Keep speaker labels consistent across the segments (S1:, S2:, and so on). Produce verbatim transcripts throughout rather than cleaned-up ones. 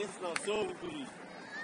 S1: Extra, solo por isso.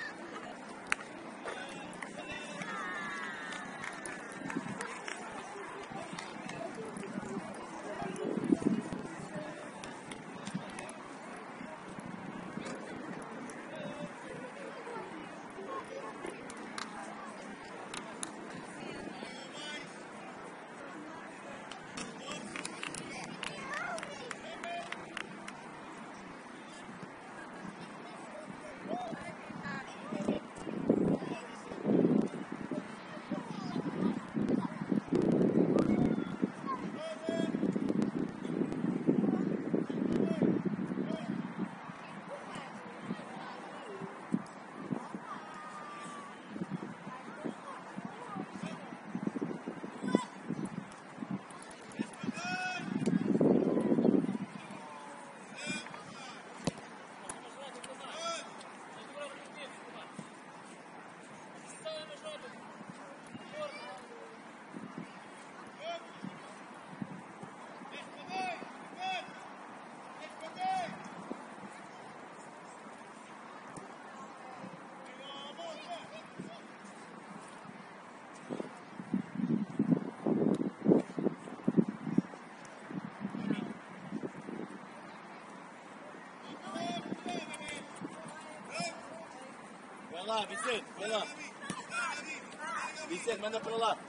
S1: Vai lá, Vicente, vai lá. Vicente, manda para lá.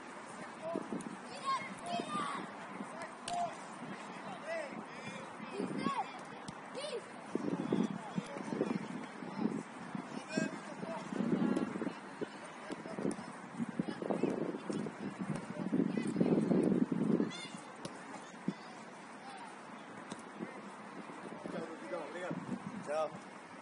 S1: Tchau.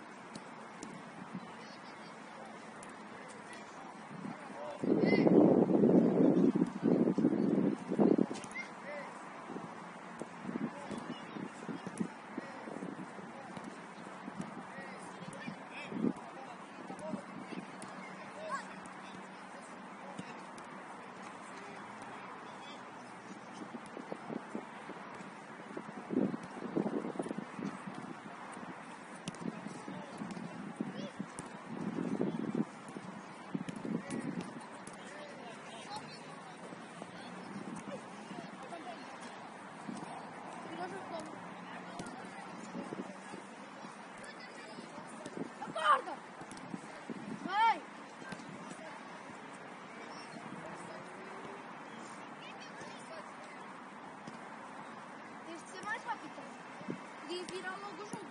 S2: Podia virar logo o jogo.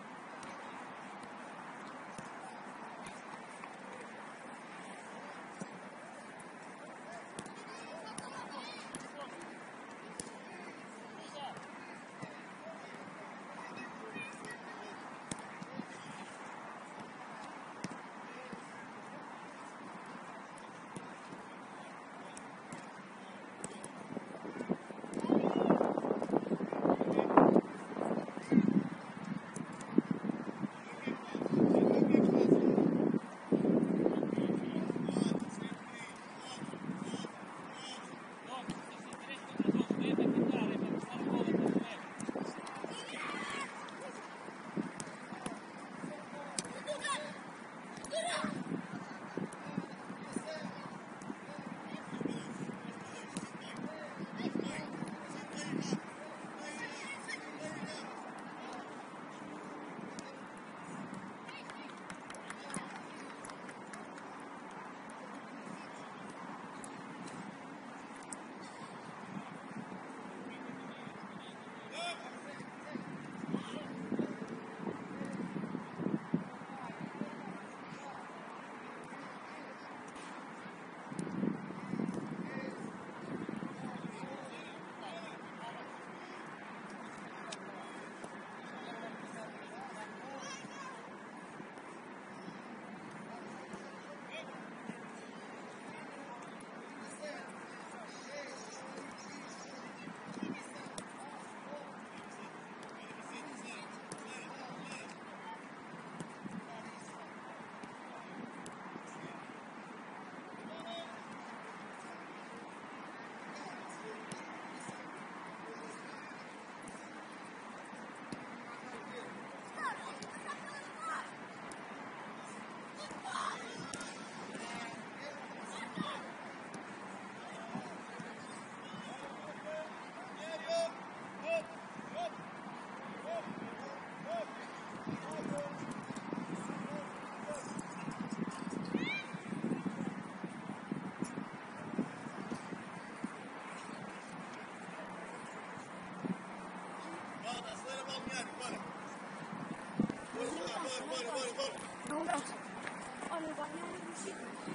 S2: No urača. Oni ga ne ruši.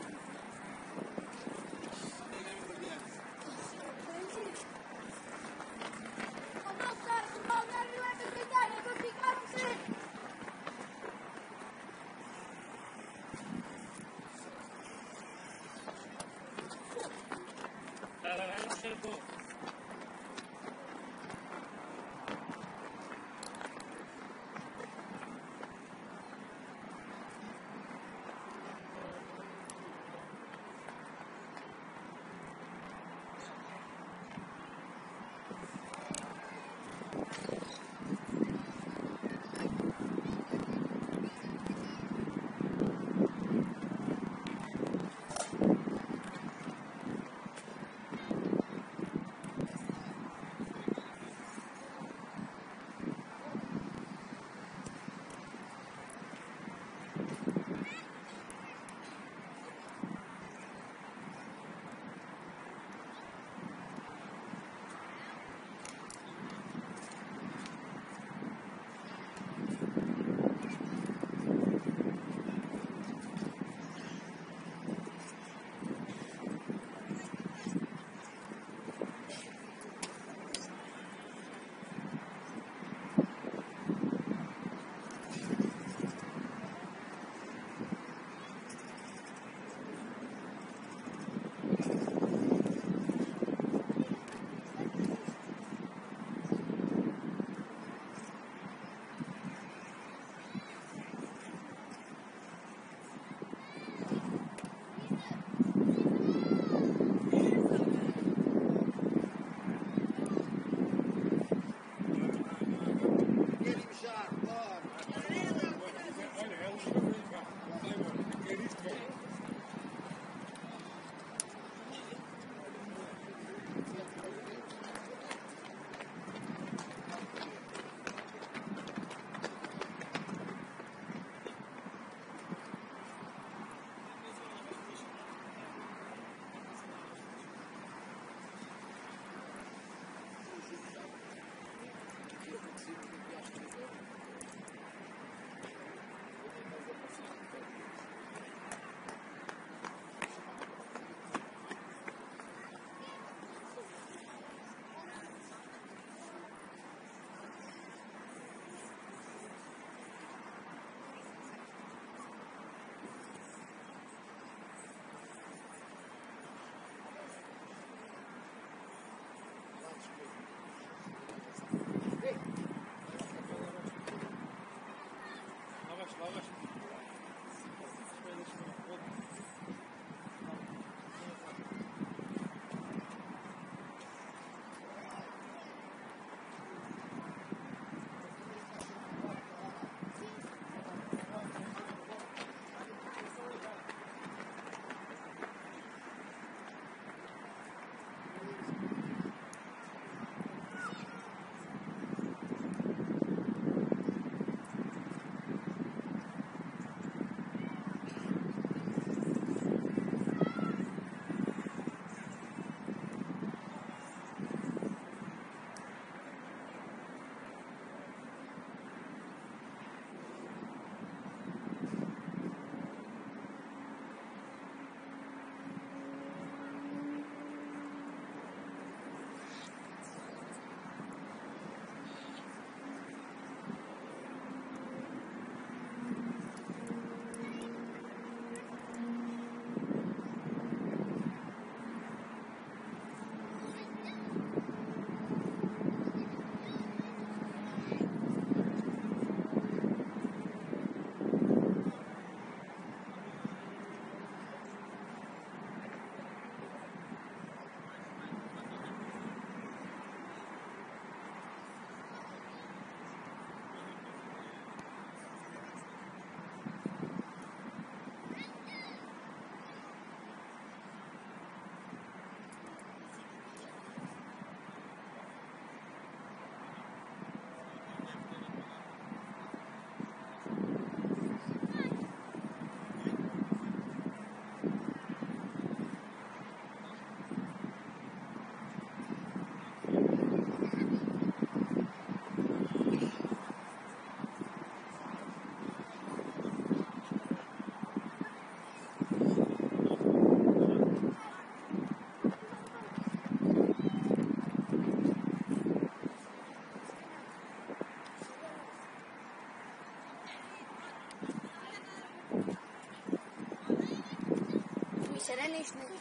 S2: Odnostar, odnostar, pitanje, to ti kako se. Ранеш не.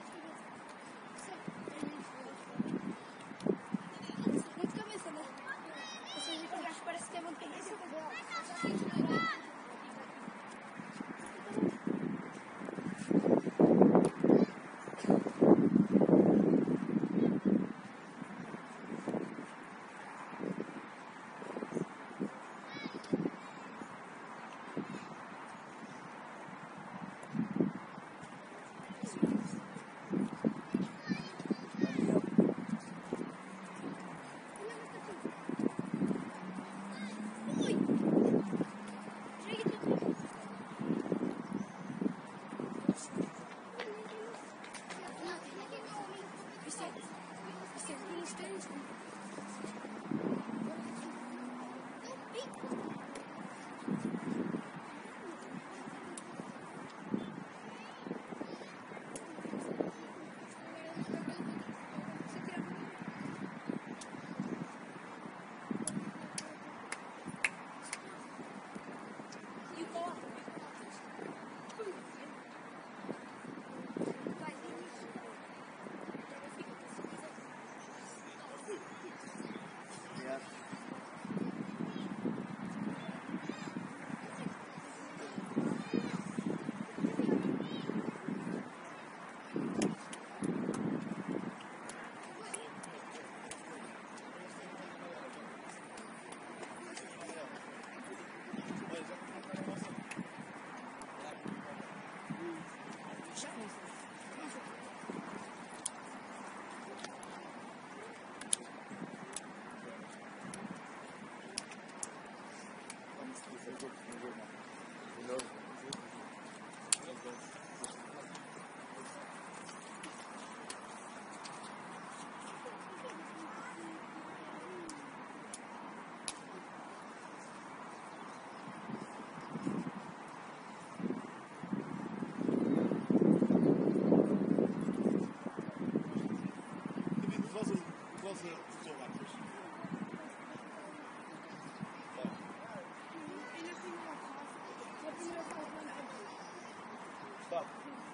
S2: Нека се не. Се ви кажеш парске мон къде се да.
S1: Stop.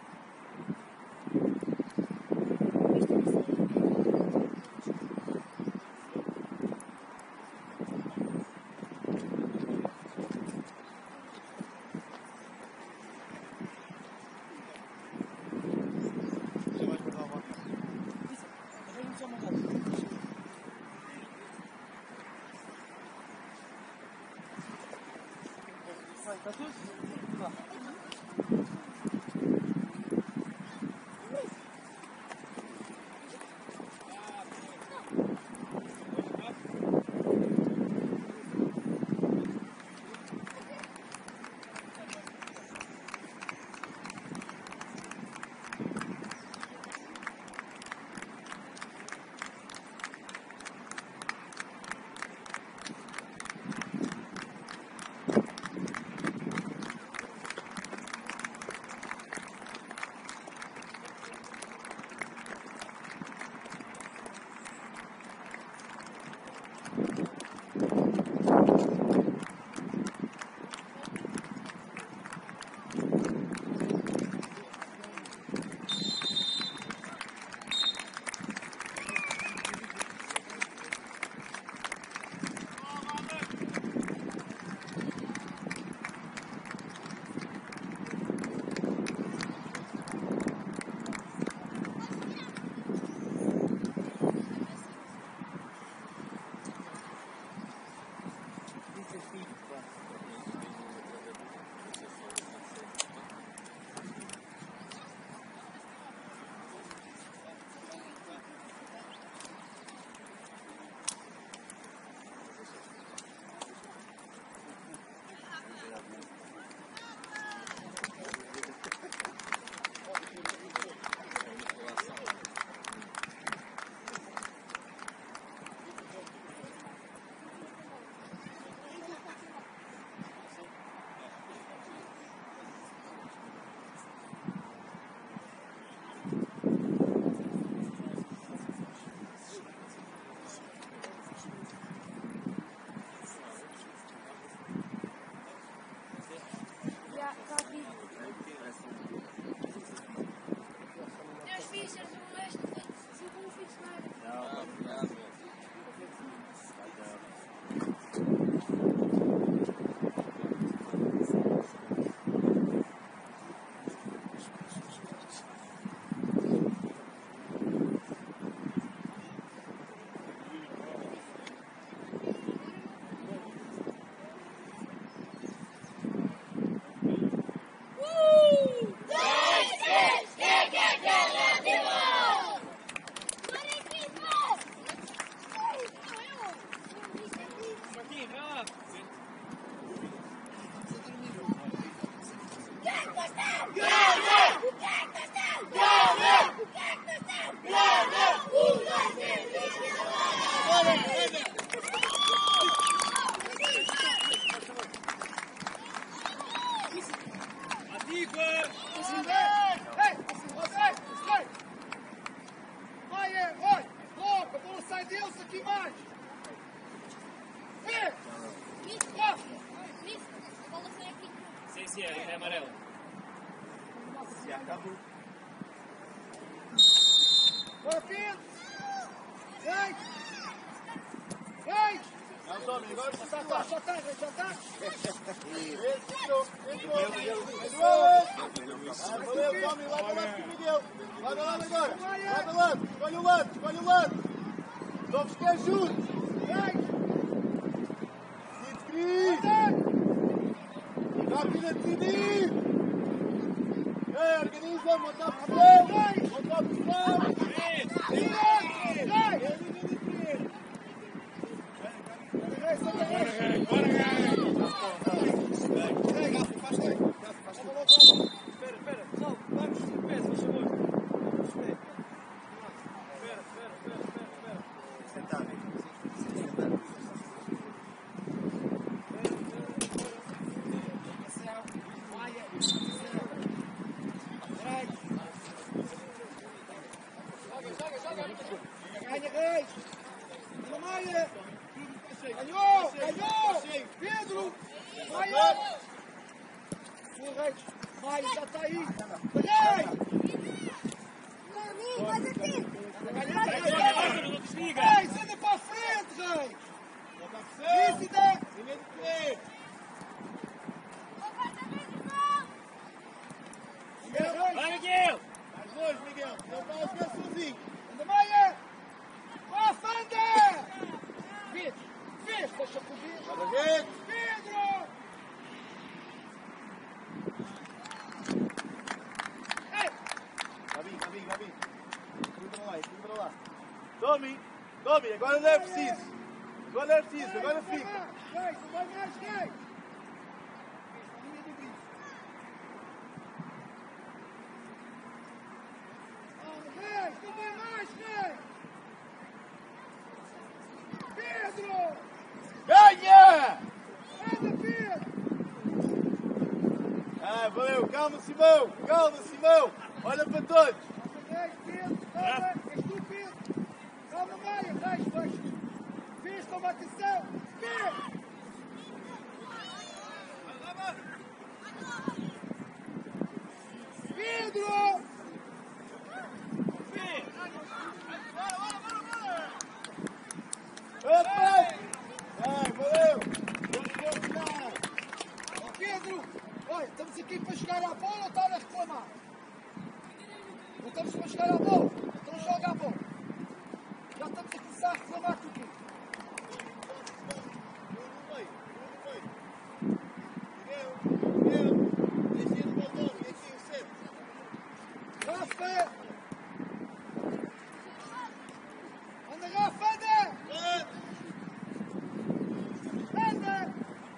S3: T'as tous?
S1: Tommy, agora
S3: Já
S1: precisa
S3: está,
S1: lá.
S3: já está, já está.
S1: Entrou, entrou. Entrou. Ah, valeu, Tommy, lado a lado com o Miguel. Lado a lado agora. Lado a lado. Escolhe o lado, escolhe o lado. Não vos quer juntos. Decide, Cris. Rápida, decidir. Ei, organiza, monta a pressão. Monta a pressão.
S3: Espera, espera, não, vamos de pé, se faz favor. Vamos de pé. Espera, espera, espera, espera, espera.
S1: Sentado.
S3: Ganha, Reis! Ana Maia! Ganhou! Ganhou! Pedro! Maia! Sua Reis! Maia já está aí! Reis!
S2: Mas aqui.
S3: Reis, anda para a frente, Reis! Lícita!
S1: Ninguém de querer.
S3: Vai,
S1: Miguel! Mais longe, Miguel. Não está a jogar sozinho.
S3: Anda Maia! Vá, Fanda! Pedro! Pedro! Deixa por vir!
S1: Para a rede.
S3: Pedro! Ei!
S1: Vai vir, vai vir, vai vir. Equilibra lá, equilibra lá. Tommy, Tommy, agora não é preciso. Agora não é preciso, agora fica.
S3: Reis, não vai mais, Reis! Linha do bicho. Ah, Reis, não vai mais, Reis! Pedro!
S1: Ganha!
S3: Anda, Pedro!
S1: Ah, valeu. Calma, Simão. Calma, Simão. Olha para todos.
S3: Reis, Pedro! Calma! És tu, Pedro! Calma, Maia! Reis, fecha! Vês, toma atenção! Pedro! Pedro!
S1: Opa! Vai, valeu. Vamos continuar.
S3: Ó, Pedro! Olha, estamos aqui para jogar a bola ou estás a reclamar? Não estamos para jogar a bola? Então joga a bola! Já estamos a começar a reclamar com o quê? Rafa! Anda, Rafa, anda! Anda!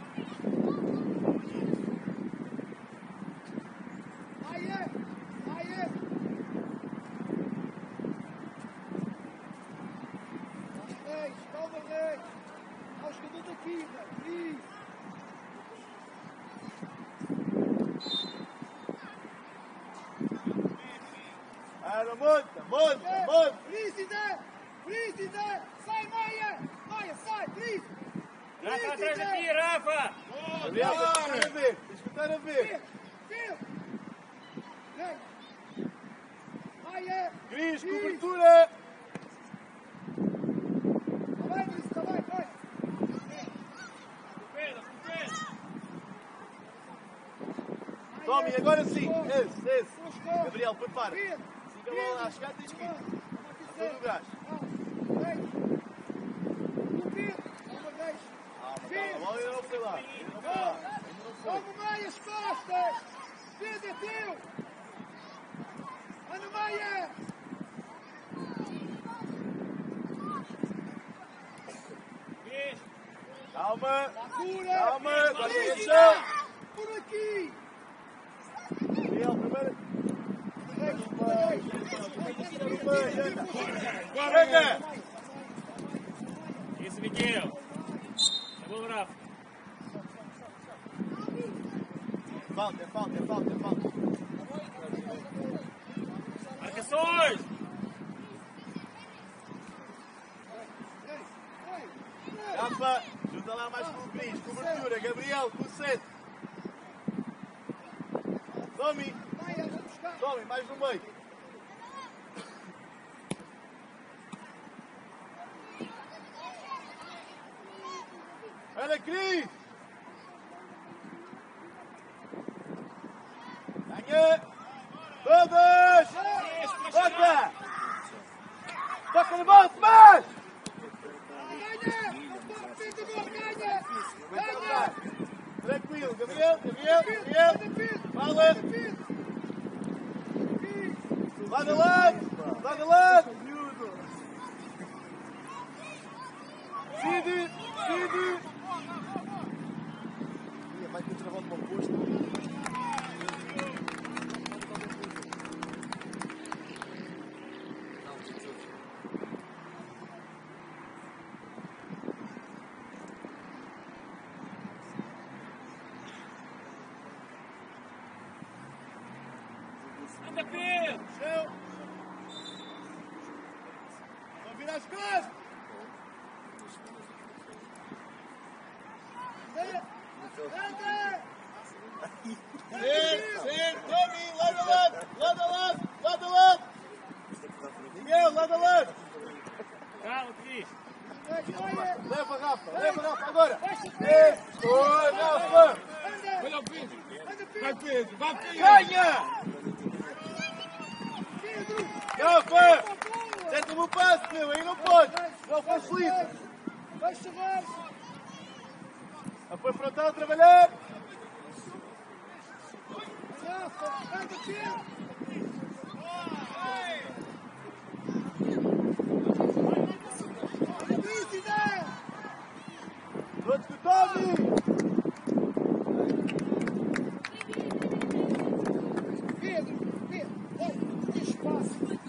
S3: Maia! Maia! Reis, calma, Reis! Há os jogadores aqui, Reis! Isso!
S1: Ara, monta, monta, monta.
S3: Prísida! Prísida! Sai, Maia! Maia, sai! Prísida!
S4: Já está atrás de ti, Rafa!
S1: Gabriel, tens que estar a ver. Tens que estar a ver.
S3: Pedro! Pedro! Vem! Maia!
S1: Cris, cobertura.
S3: Está bem, Luís, está bem, vai!
S4: Pedro, Pedro!
S1: Tommy, agora sim. Esse, esse.
S3: Gabriel,
S1: Gabriel, prepara.
S3: Pedro!
S1: Siga a bola a chegar, tens que ir. A todo o gás.
S3: Vem! O Pedro! Uma vez!
S1: Calma, calma. A bola ainda não foi lá. Ainda não foi lá. Ainda não foi.
S3: Vamos, Maia, as costas! Pedro, é teu! Ana Maia!
S1: Calma.
S3: Cura!
S1: Calma. Agora tem a
S3: Lícita!
S1: chão.
S3: Por aqui!
S1: Gabriel, primeiro.
S3: Reis,
S1: Vai, anda. Chega.
S4: Isso, Miguel! É bom, Rafa!
S1: Falta, é falta, é falta, é falta.
S4: Marcações!
S1: Rafa, junta lá mais com o Cris. Cobertura, Gabriel, com o centro. Tommy,
S3: Maia, vamos buscar!
S1: Tommy, mais no meio. Anda, Cris! Ganha! Todas! Toca! Toca no bolso, mais! Tranquilo, Gabriel, Gabriel, Gabriel! Fala! Lado a lado! Lado a lado! Cid! Cid! Vai ter travado para o posto.
S4: Anda, Pedro!
S1: Chão! Vão virar as costas! Certo, certo, Tommy, lado a lado, lado a lado, lado a lado. Miguel, lado a lado.
S4: Calma, Cris!
S1: Leva, Rafa, leva, Rafa, agora. Oi, Rafa.
S3: Olha o Pedro! Vai, Pedro! Vai, Pedro!
S1: Ganha! Rafa! Senta-me o passo, meu, aí não pode. Não facilita.
S3: Vai chover!
S1: Foi frontal a trabalhar.
S3: Rafa! Anda, Pedro!
S1: Todos com o Tommy.
S3: Pedro! Pedro! Olha, tem espaço!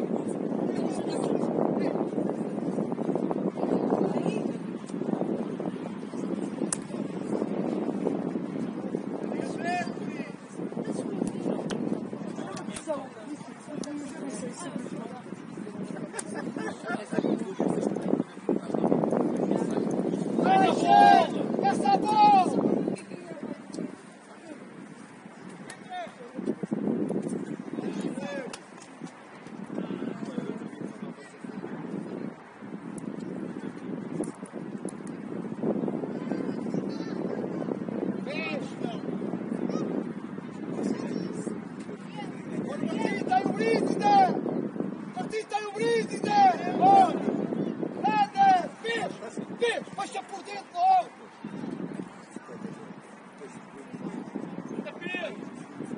S3: Essa bola! Partita e o Brígida! Partita e o Brígida! Nada! Pedro! Pedro! Baixa por dentro logo!
S4: Anda, Pedro!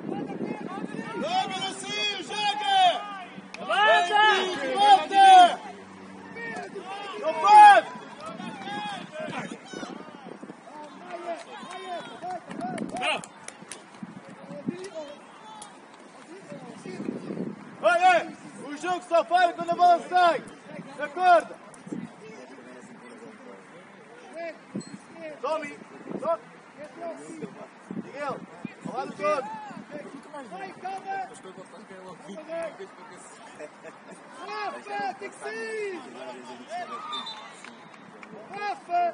S1: Joga, Lucinho, joga!
S4: Avança!
S1: Volta! Não pode!
S4: Não!
S1: Olha, o jogo só vai quando a bola sai. Acorda! Tommy! Tommy! Miguel! Ao lado todo!
S3: Vai, calma! Rafa, tem que sair! Rafa!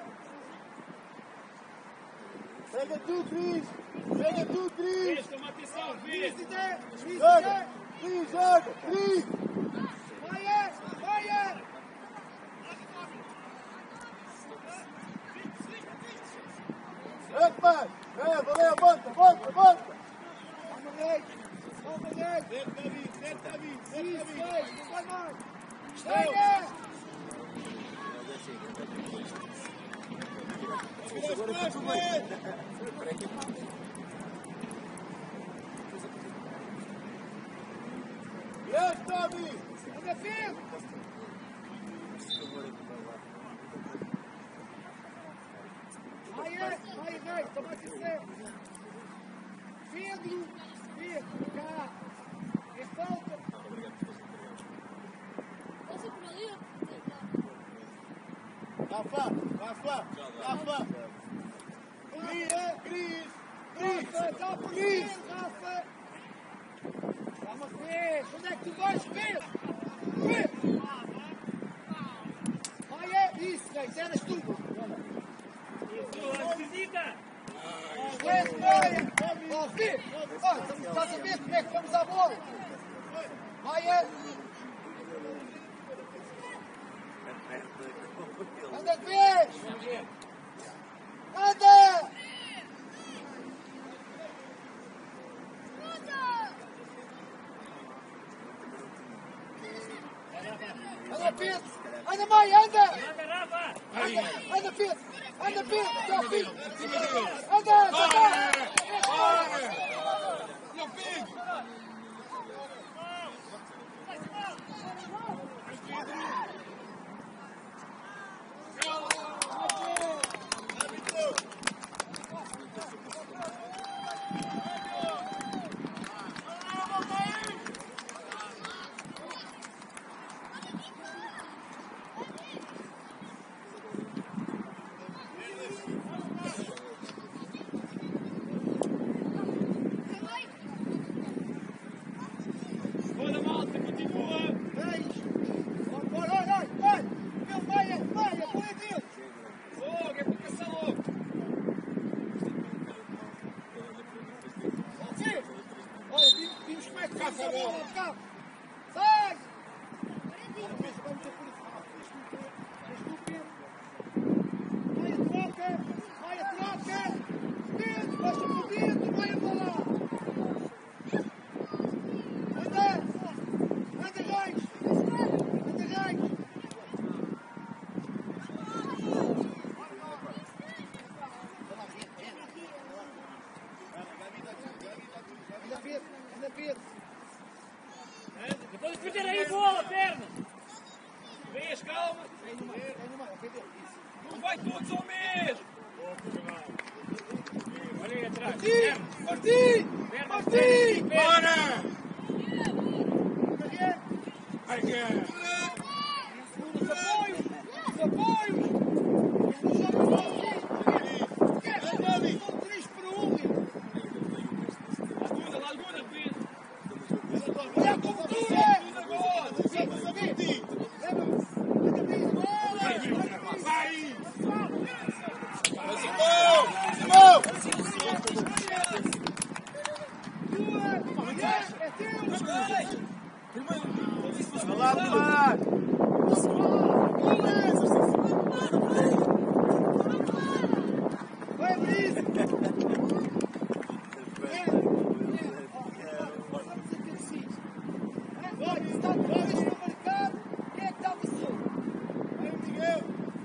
S1: Pega tu, Cris! Pega tu, Cris!
S4: Cris, toma atenção, Cris!
S3: Brígida!
S1: Joga!
S3: Brígida!
S1: Cris, joga! Cris!
S3: Vai, vai!
S1: É, pai! É, valeu, volta, volta, volta!
S3: Vamos, Leite! Vamos, Leite!
S1: Certo, David, certo, David, certo,
S3: Isso,
S1: David!
S3: Leite! Não vai mais! Venha!
S1: Vira as costas! Yes, Tommy!
S3: Anda, Pedro! Vai, vai, vai! Toma atenção! Pedro! Pedro! Cá! É falta!
S1: Rafa, Rafa, Rafa! Cris, Cris, Cris!
S3: Rafa, dá por
S1: Cris!
S3: dentro, Rafa! Calma, Pedro! Onde é que tu vais, Pedro? Pedro! Vai, é isso, Leite! Eras tu!
S4: Isso, visita!
S3: Excelente, Maia! Ó, Pedro! Olha, estás a ver como é que vamos à bola? Maia! Anda de vez! vai, anda!
S4: Anda, Rafa!
S3: Anda, anda, Pedro! Anda, Pedro! Até ao fim! Anda, anda!
S1: Meu filho!
S4: Toda a malta, continua!
S3: Vai, vai, vai, vai! Meu, vai, vai, apoia dele!
S4: Logo, é para passar logo!
S3: Sim! Olha, vimos, vimos como é que faz a bola, cá! Sai! Vamos ter por isso. Vai a troca! Vai a troca! Pedro, baixa para dentro, vai a bola! Anda! Anda, Reis! Anda, Reis! Anda, Pedro! Anda, Pedro!
S4: Depois de meter aí bola, perna! Vês, calma!
S3: Vem no meio, vem no meio, Pedro! Isso!
S4: Não vai todos ao mesmo! Olha aí atrás!
S3: Martim! Martim! Martim!
S1: Bora!
S3: Carreira!
S1: Ai, que é?
S3: Os apoios! Os apoios! Os jogos são três para um!
S4: Alguna, alguna, Pedro!
S3: Olha a cobertura!
S4: Tudo agora!
S1: Vamos a Martim! Vai! Simão! Simão! Vai lá, Tomás!
S3: Vai abrir! Vai, está de vez para marcar. Quem é que está a pessoa?
S1: Vai, Miguel!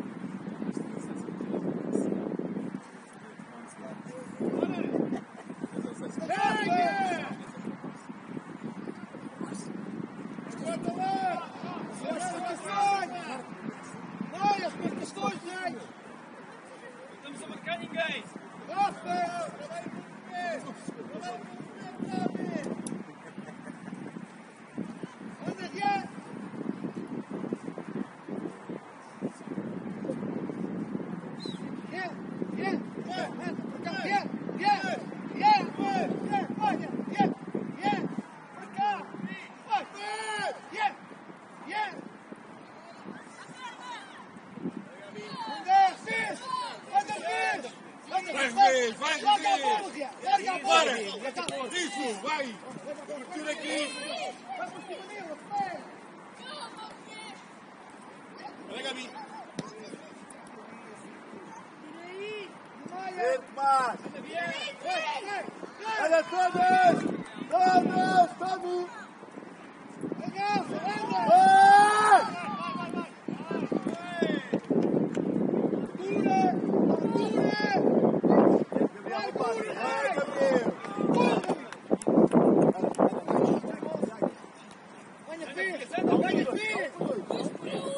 S1: Corta lá!
S3: As marcações! Vai, as marcações, gente!
S4: Não estamos a marcar ninguém!
S3: Rafa!
S1: Trabalha com o pé! Trabalha com o pé,
S3: Anda, já! Yeah, yeah, yeah, para cá, yeah, yeah, yeah, yeah, olha, yeah, yeah, para cá, vai, yeah, yeah. Anda, fez, anda, fez, anda,
S1: Vai,
S3: vai,
S1: fez, vai,
S3: larga a
S1: fez.
S3: bola, Zé, larga a bola,
S1: Bora! Isso, vai! Tira aqui!
S3: vai por cima dele, vai.
S1: Olha, Gabi!
S3: Maia,
S1: Ei, Tomás!
S3: vai, vai, vai.
S1: Olha todos! Todos! Todos!
S3: Agarra, anda!
S1: Vai!
S3: Altura! Altura! Vai, Altura!
S1: Vai, Gabriel!
S3: Venha, Pires! Venha, Pires!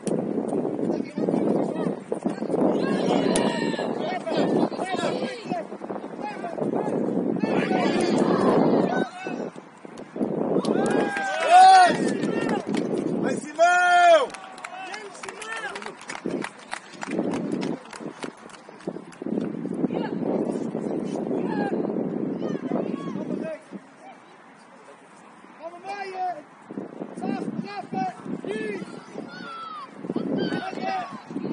S1: Vai, Simão!
S3: Vamos, Maia! Rafa, Rafa! Ih! Olha!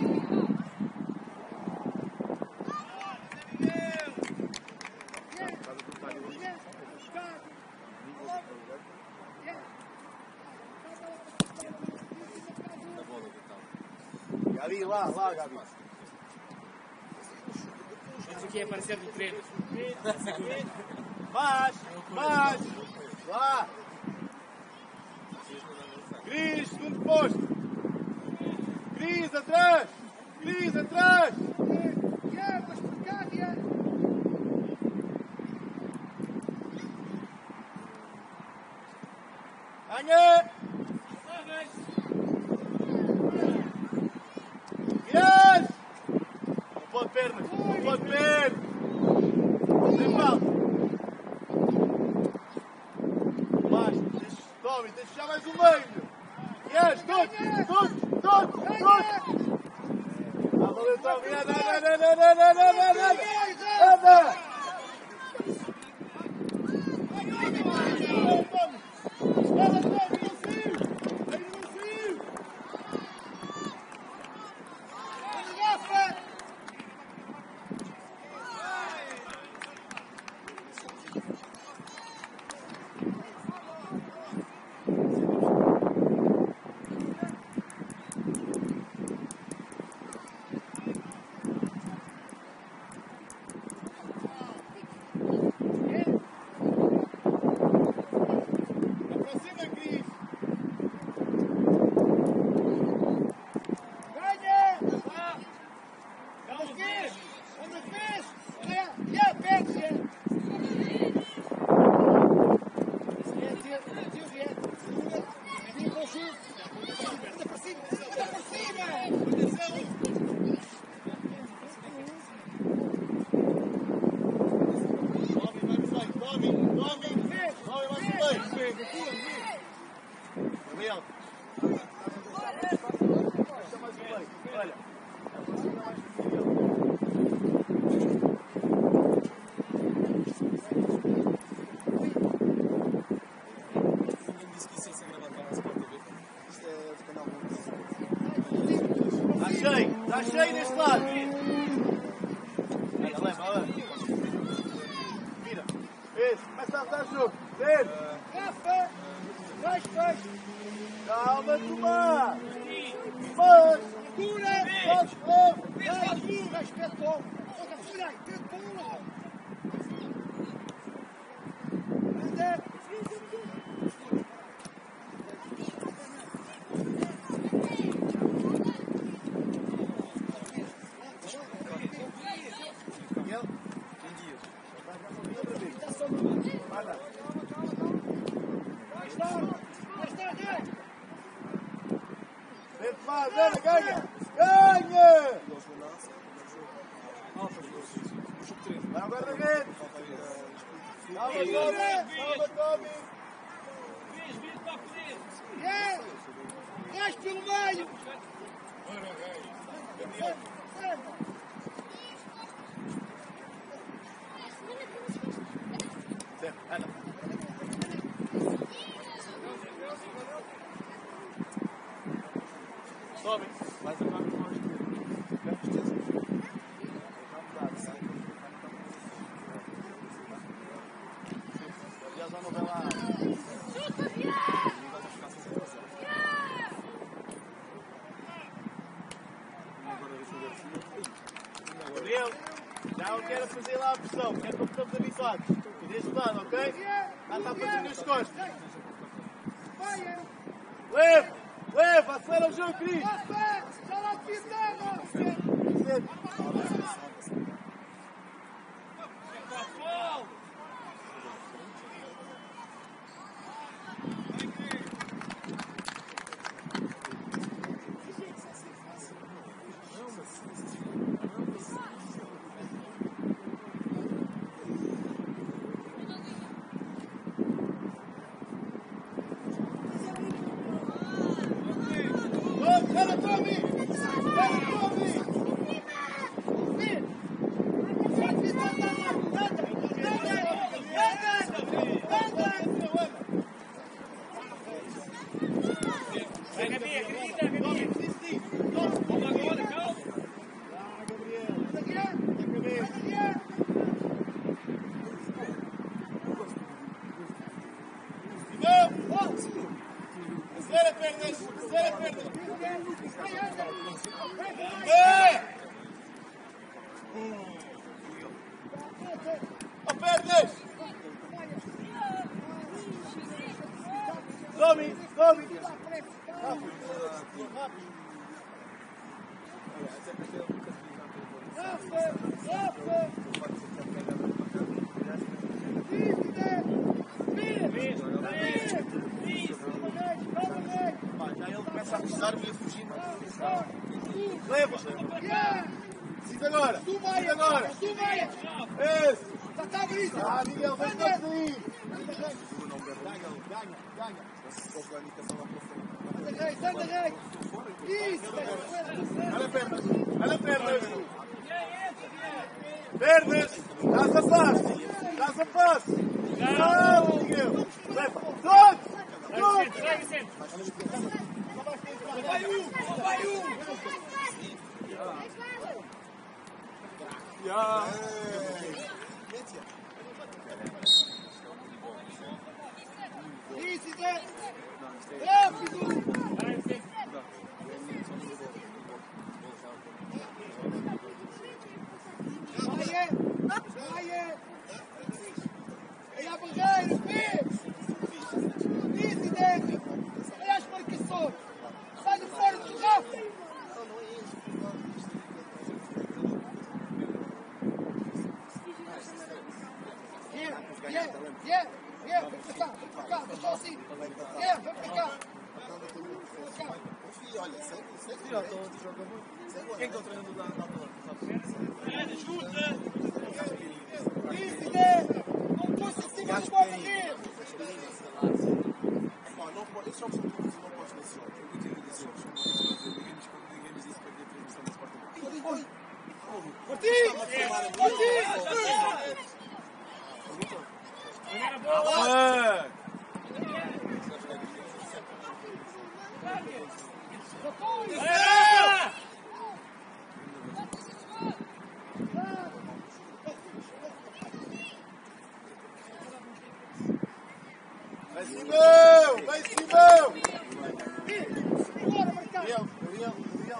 S1: Gabi, lá, lá, Gabi.
S4: Isso aqui é aparecer do treino.
S1: Mais, mais. Lá. Cris, segundo posto. Cris, atrás! Cris, atrás!
S3: Yeah, mas por cá, yeah.
S1: Ganha! Yes! Não pode perna! Não pode perna! Sem falta! Basta! Tome, tens de fechar mais um meio! Yes! Todos! Todos! Todos! Todos! Ah, valeu, Tome! Anda, anda, anda, anda, anda, anda, anda! Anda! Está cheio neste lado. Olha, leva, olha. Vira. Isso, começa a dar jogo. Vem.
S3: Rafa! Vais, vais!
S1: Calma, Tomás. Mas.
S3: Dura!
S1: Vamos, vamos.
S3: Vai, dura! Espetou! Olha, filha, espetou! Anda!
S1: Ganha, ganha! Ganha! Vai ao guarda-redes! Calma, Tommy! Calma, Tommy!
S4: Vês, vês para a frente.
S3: É! Vais pelo meio!
S1: Certo, anda! Tommy! Vais agora com nós. Já não vai lá. Gabriel, já não quero fazer lá a pressão, quero que estamos habituados. E deste lado, ok? Já está a fazer nas costas. Leva, leva, acelera o jogo, Cris.
S3: Já lá te fizeram!
S1: Vamos, cara, Tommy! Cara, Tommy! agora.
S3: Do
S1: Isso
S3: meio,
S1: agora.
S3: do meio.
S1: Isso.
S3: Já está a abrir.
S1: Ah, Miguel, vem para sair. Ganha, ganha, ganha.
S3: Anda reto, anda reto. Isso,
S1: Olha pernas. Olha pernas. Pernas. Dás a passe. Dás a passe. Não, Miguel. Leva. Todos. Todos.
S4: Vai, Vicente.
S3: vai um, vai um. Isso, Zé. Rápido.
S4: Vai, Vicente.
S3: Vai, é. Vai, é. Olha a barreira, Pedro. Isso, Zé. Olha as marcações. Sai de fora do rápido. Yeah, yeah, yeah, yeah, vem pra cá, vem pra cá, deixa assim. Yeah, vem pra cá. Vem pra cá.
S1: Olha, segue, segue. Quem que é o treinador da Atalanta?
S3: Isso, Zé. Não pôs em cima do bola dele.
S5: Não pode, esses jogos são todos não podes nesses jogos. Eu continuo a dizer, são todos ninguém nos ninguém nos disse para que a transmissão desse partido.
S3: Martim! Martim!
S4: Primeira bola.
S1: Ah!
S4: Vai,
S1: Vai, Simão! Vai, Simão!
S3: Bora, marcar!
S1: Gabriel, Gabriel, Gabriel.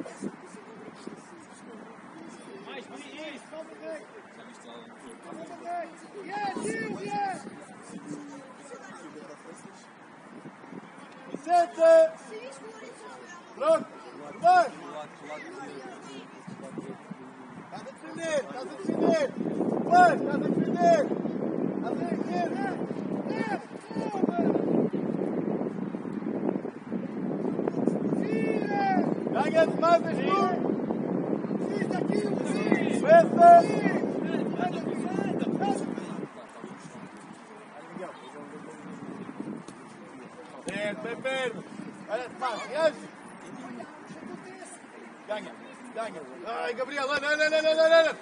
S4: mais isso.
S3: Yeah, Gil, yeah!
S1: Vicente! Pronto! Vai! Estás a defender! Estás a defender! Vai! Estás a defender! Estás a defender!
S3: Yeah! Tira!
S1: Ganha demais, és tu!
S3: Tira aqui, o Gil!
S1: Pensa! Perto, bem perto! Olha, mais, reage! Ganha! Ganha! Ai, Gabriel, anda, anda, anda, anda, anda!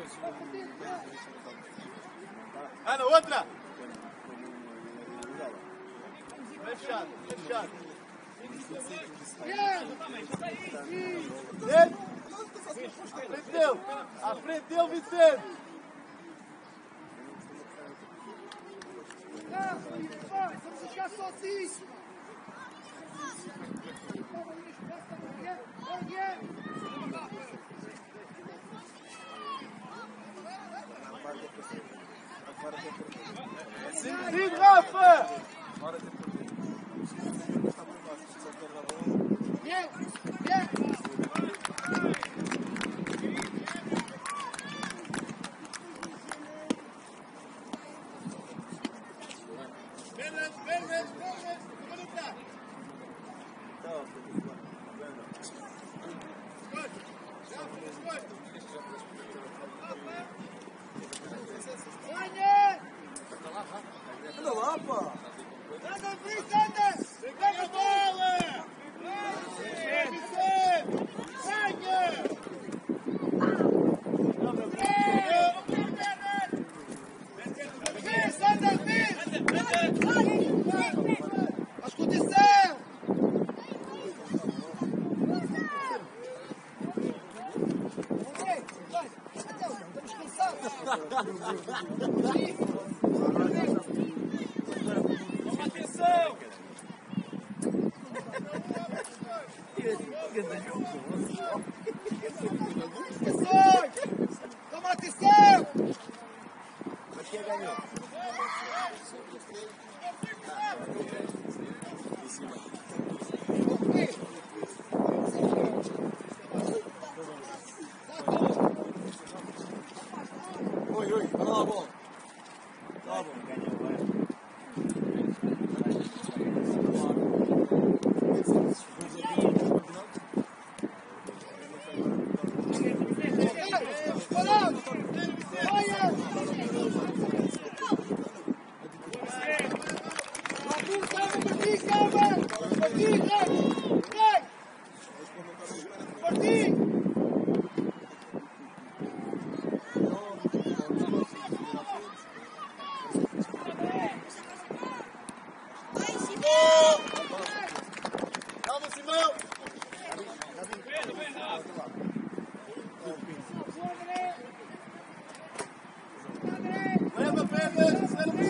S1: Ana, outra! Fechado, fechado!
S3: Yeah!
S1: Vicente! À frente dele! À frente dele, Vicente!
S3: Não, vai, vamos jogar sozinhos! Yeah, yeah!
S1: Sim, Rafa!
S3: Yeah, yeah!
S1: Pernas, pernas, pernas! Vamos lutar!
S3: Ganha!
S5: Anda lá, pá!
S3: Anda, Fritz, anda!
S1: Pega a bola! Vicente! Ganha!
S3: Fritz, anda, Fritz! Mas condição! Ok, vai! Então, estamos cansados!
S4: Toma atenção.
S3: Atenção! Toma atenção!
S1: Aqui é ganhou.
S5: Oi, oi, olha lá a bola. Olha lá a bola.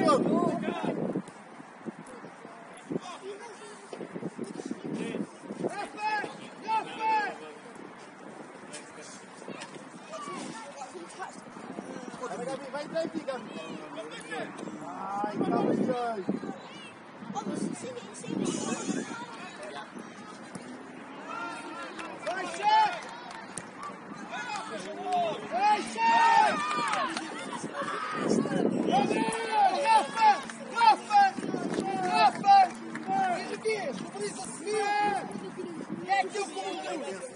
S1: jogo. Vai, Gabi, vai entrar aqui, Gabi. Ai, calma, Jorge.
S3: Vai, chefe! Vai, chefe! Rafa! Rafa! Rafa! Diz o quê? Por isso assim! É que eu como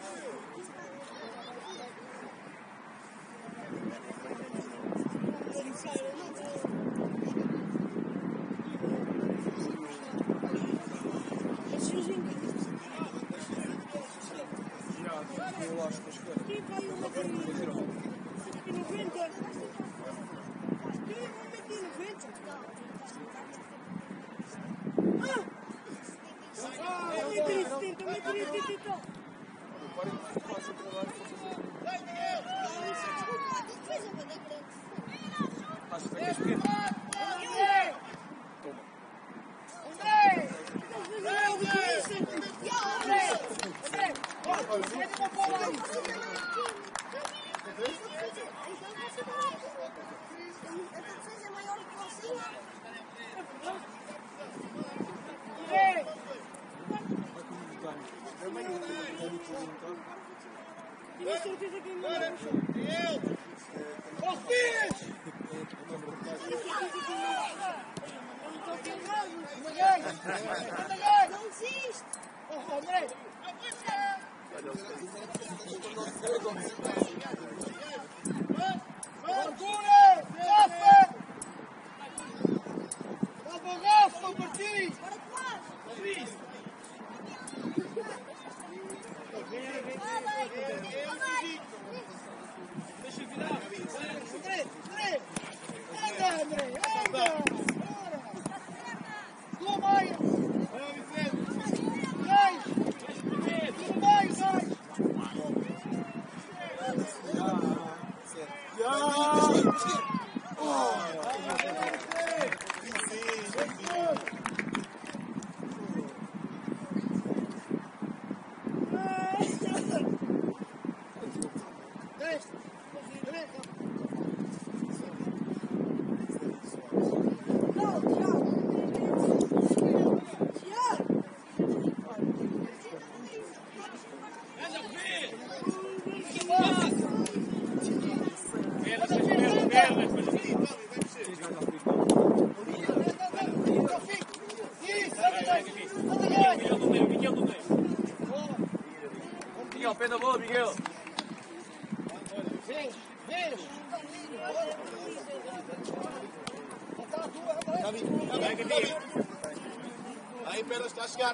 S1: Aí, Pedro, está a chegar.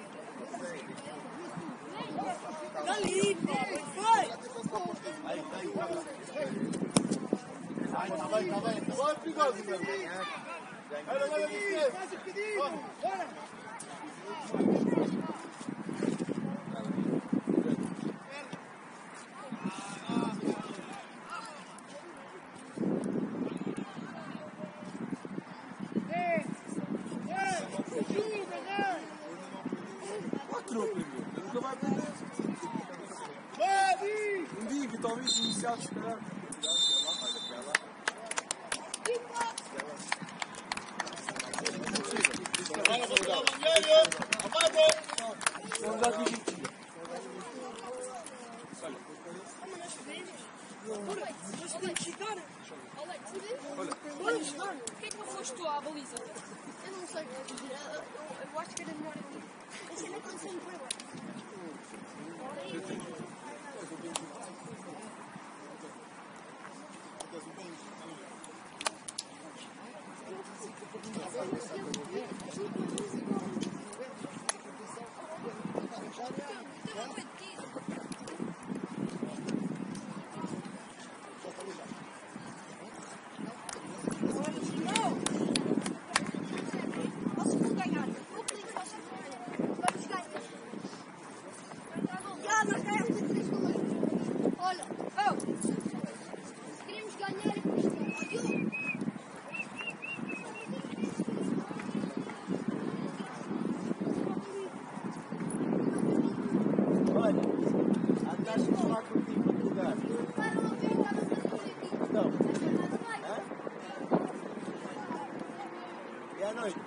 S2: Dali, foi!
S1: Aí, aí, Ai, tá bem, tá bem. Agora é perigoso, Pedro. Olha, olha, Vicente.
S3: Mais um bocadinho! Bora!
S5: Um dia, eventualmente, iniciados, se calhar. Vamos dar aqui vinte.
S2: Mas podemos chegar? Olha, podemos chegar? Porquê que não foste tu à baliza? Eu não sei. Eu, eu acho que era melhor aqui. Esse não é quando sempre foi lá. Já, nós ganhamos.
S1: E à noite?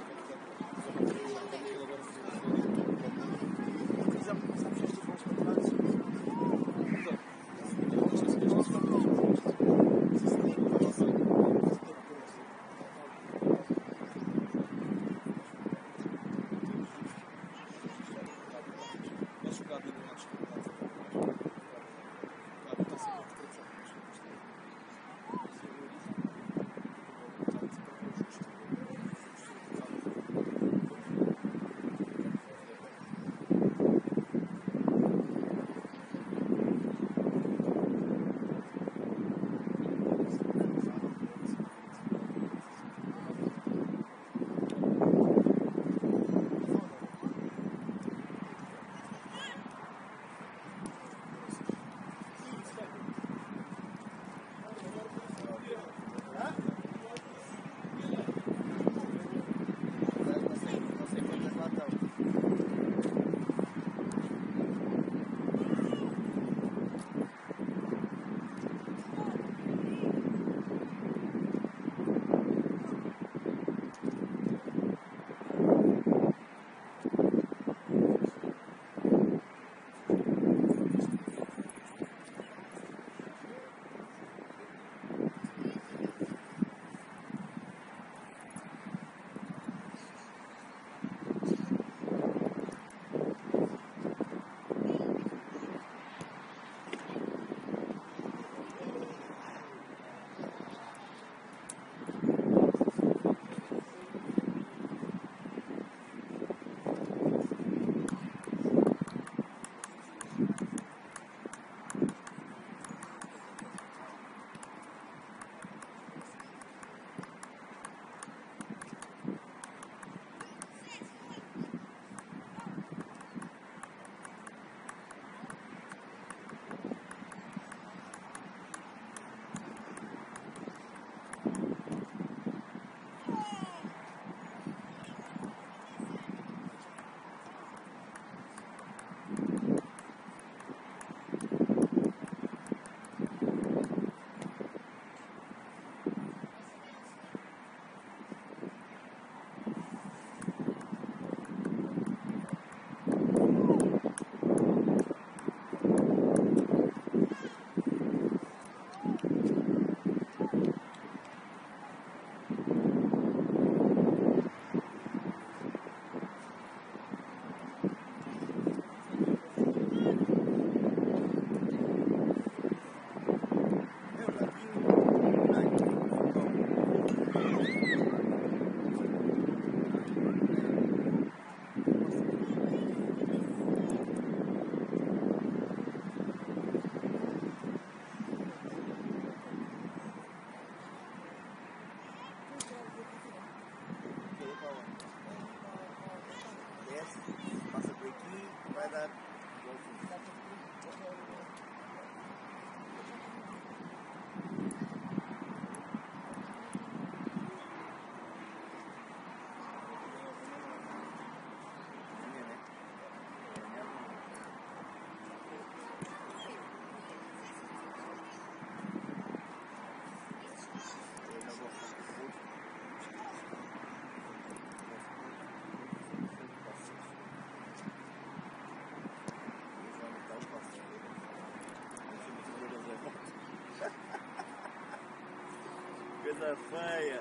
S1: Coisa feia.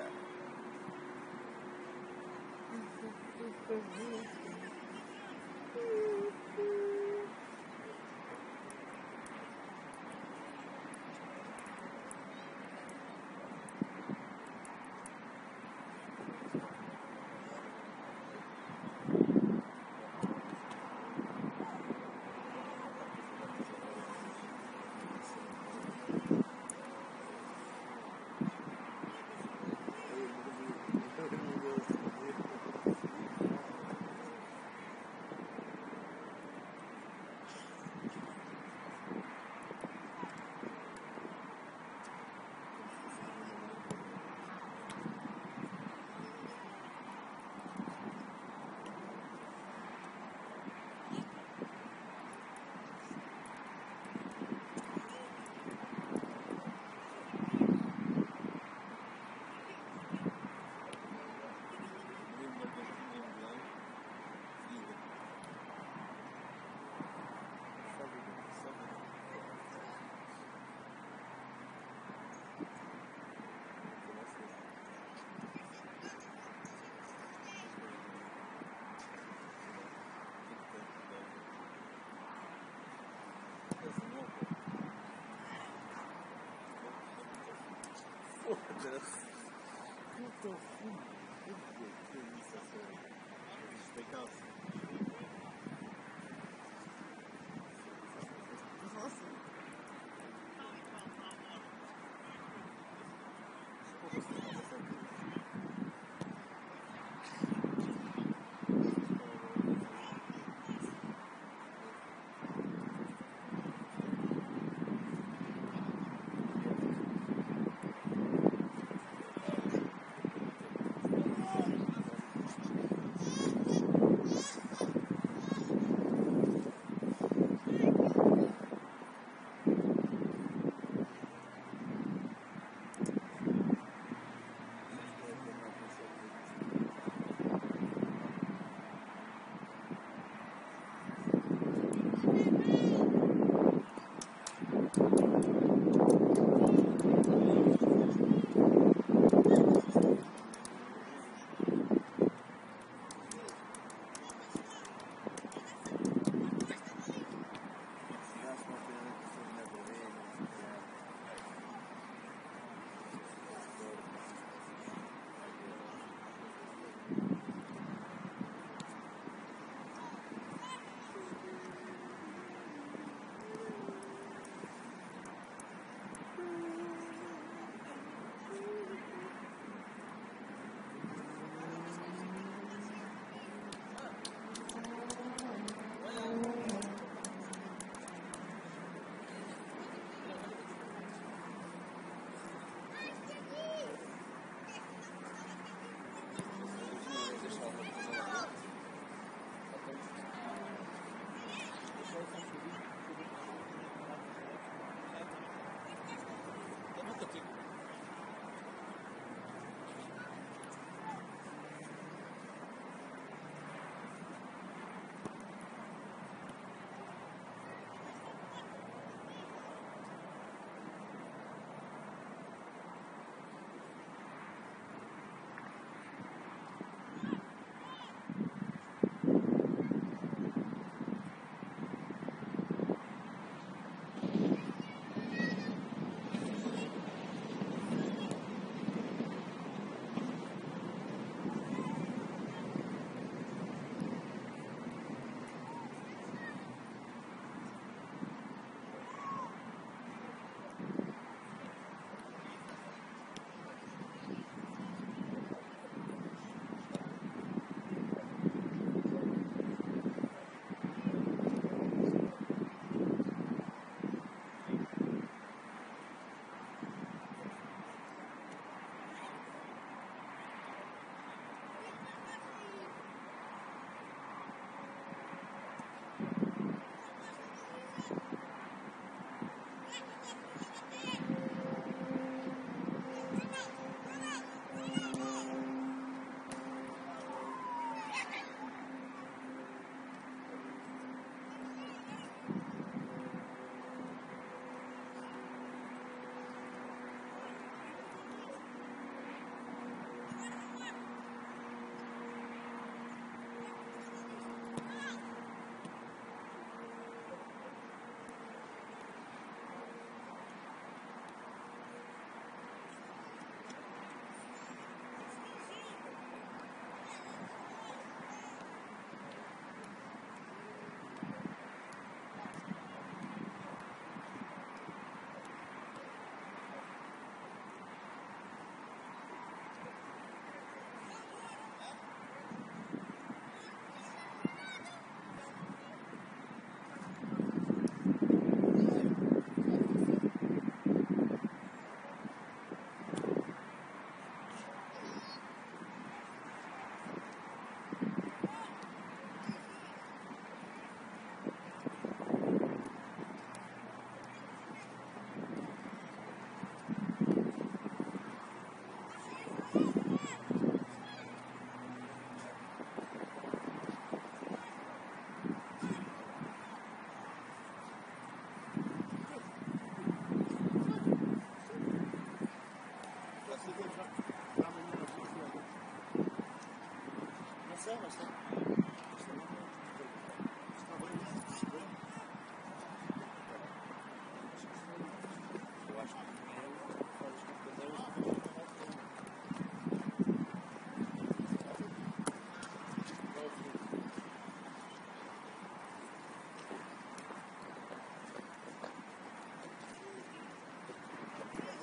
S1: Thank you.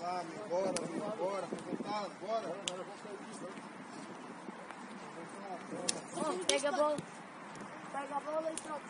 S5: lá, amigo, bora, amigo, bora, bora, bora.
S2: Oh, pega a bola. Pega a bola e troca.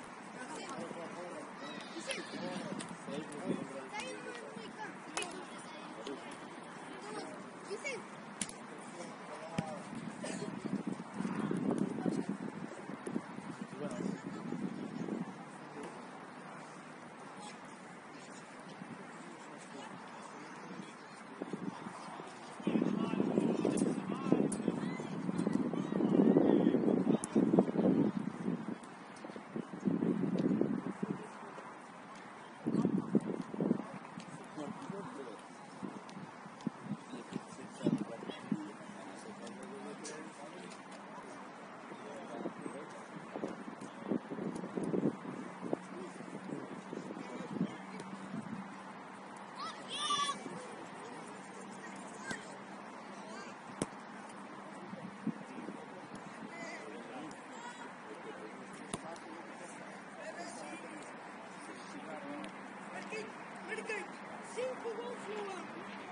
S2: Cinco gols no ano.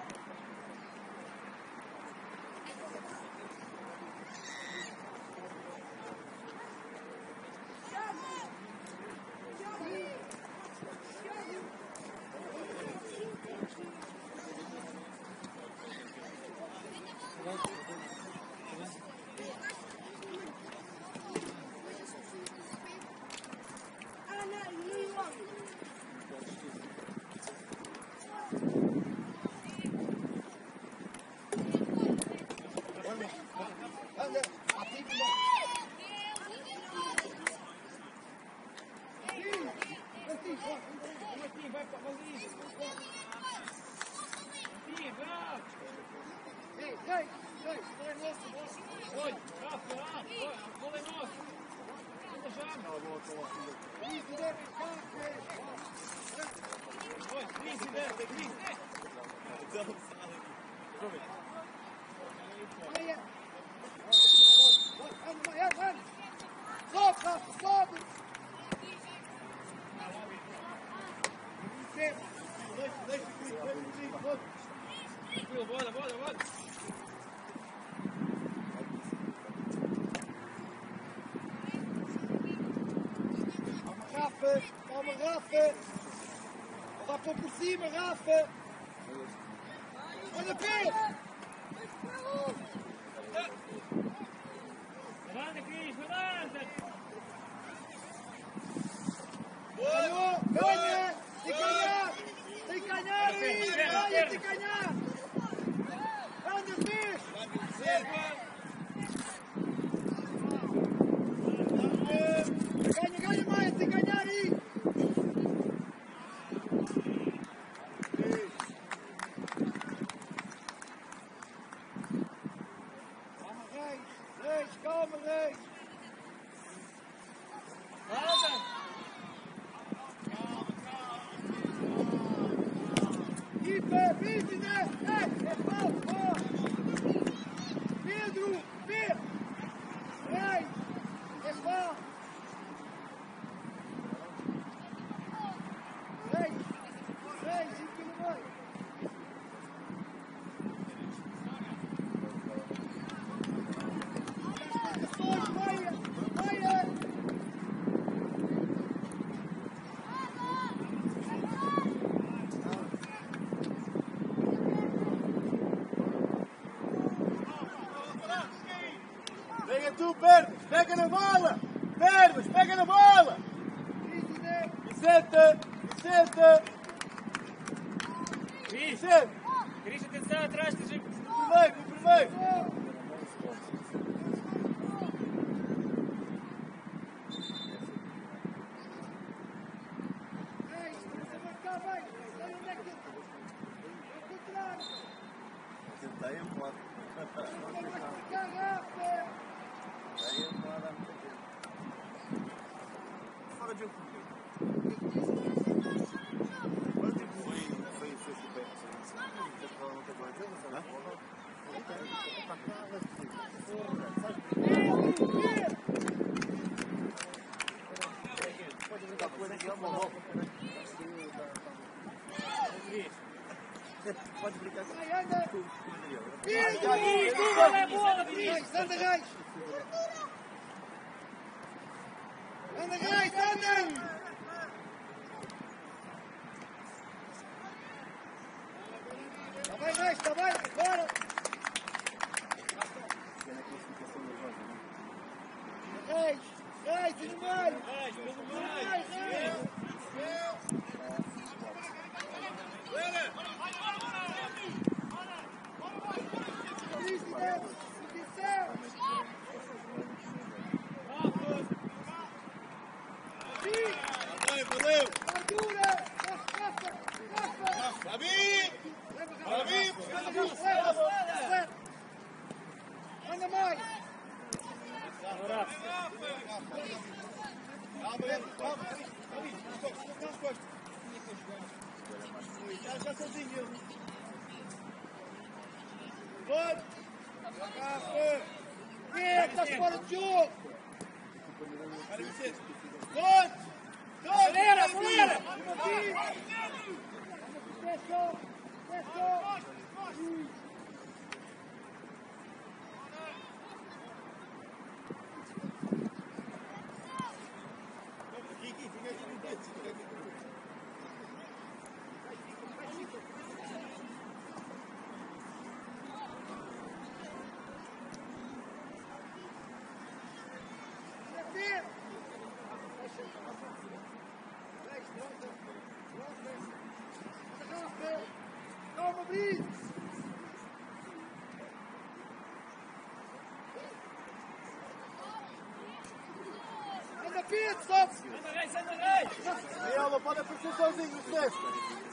S4: Vai para a baliza. Aqui, bravo.
S3: Ei, ei, ei, não é nosso, nosso.
S4: Olha, Rafa, Rafa, a bola é nossa. Anda já.
S3: Isso, deve ficar.
S4: Olha, Cris, deve, Cris, deve.
S3: Olha. Anda, anda, anda. Sobe, Rafa, sobe.
S4: Tranquilo, bora, bora, bora.
S3: Calma, Rafa. Calma, Rafa. Vai para por cima, Rafa. Olha, Pedro.
S4: Levanta, Cris, levanta.
S3: Ganhou, ganha. Tem que ganhar. Tem que ganhar aí. Olha, tem que ganhar. Anda, Pedro. Ganha, ganha mais. Tem que ganhar aí. Calma, Reis. Reis, calma, Reis. Equipa, vídeo, é, é pau, Pedro, Pedro, Reis, é pau. Reis, Reis, aqui no meio. Meia, meia.
S1: Pega tu, Pernas, pega na bola! Pernas, pega na bola! Vicente, Vicente!
S4: Cris,
S1: Vicente!
S4: Cris, atenção, atrás, tens
S1: Primeiro, primeiro!
S3: Reis, você vai ficar bem. Olha onde é que eu... Vou tirar.
S5: Tentei, eu posso.
S3: Vai ficar rápido.
S5: Aí eu vou dar muito tempo. Fora de jogo comigo. Agora tipo, foi, foi, foi super. Não tem agora jogo, sabe? Pode brincar com ele aqui, ó, bom. Pode brincar com
S3: Vai, anda!
S5: o Daniel.
S3: Pedro!
S4: Bola, é bola,
S3: Reis, anda, Reis! Anda, Reis, anda! Está bem, Reis, está bem, bora! Reis, Reis, e no meio!
S4: Reis, pelo meio.
S3: Reis, Reis! Isso, Deus! Posição!
S1: Valeu, valeu.
S3: Ardura! Rafa! Rafa!
S1: Davi.
S3: Leva,
S1: Davi.
S3: Rafa! Anda, Rafa! Leva! Anda mais!
S1: Calma, calma. Davi, nas costas, nas costas. Já, já sozinho. Vai. Rafa.
S3: Vem, estás fora de jogo!
S1: Vai, Vicente. Vai.
S4: Acelera, acelera.
S3: Fechou! Fechou!
S1: Aqui, aqui, fica aqui no peito. Fica aqui.
S3: Calma, Brito! Anda, Pedro, sobe!
S4: Anda, Reis, anda, Reis.
S1: Aí, ela pode aparecer sozinho, o Sérgio.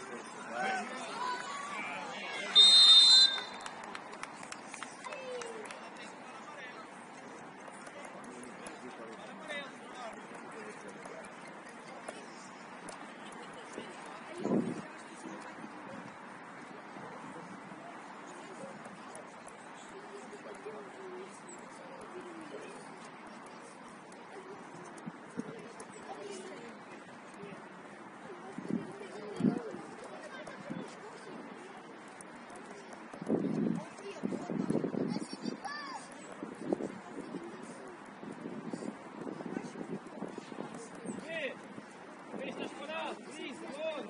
S4: Vê. Vê, estás parado. Isso, logo.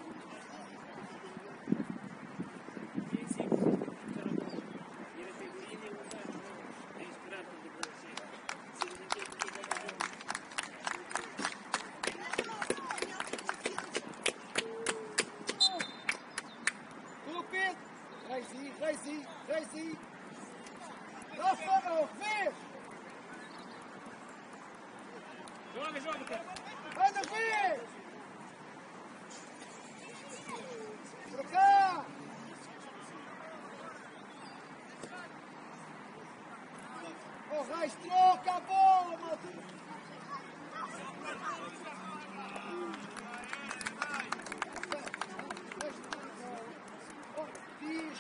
S3: Com o Pedro! Reizinho, reizinho, reizinho! Rafa, não, vê!
S4: Joga, joga, cara.
S3: Anda, vê! Para cá! Oh, Reis, troca a bola, malta! Oh, diz!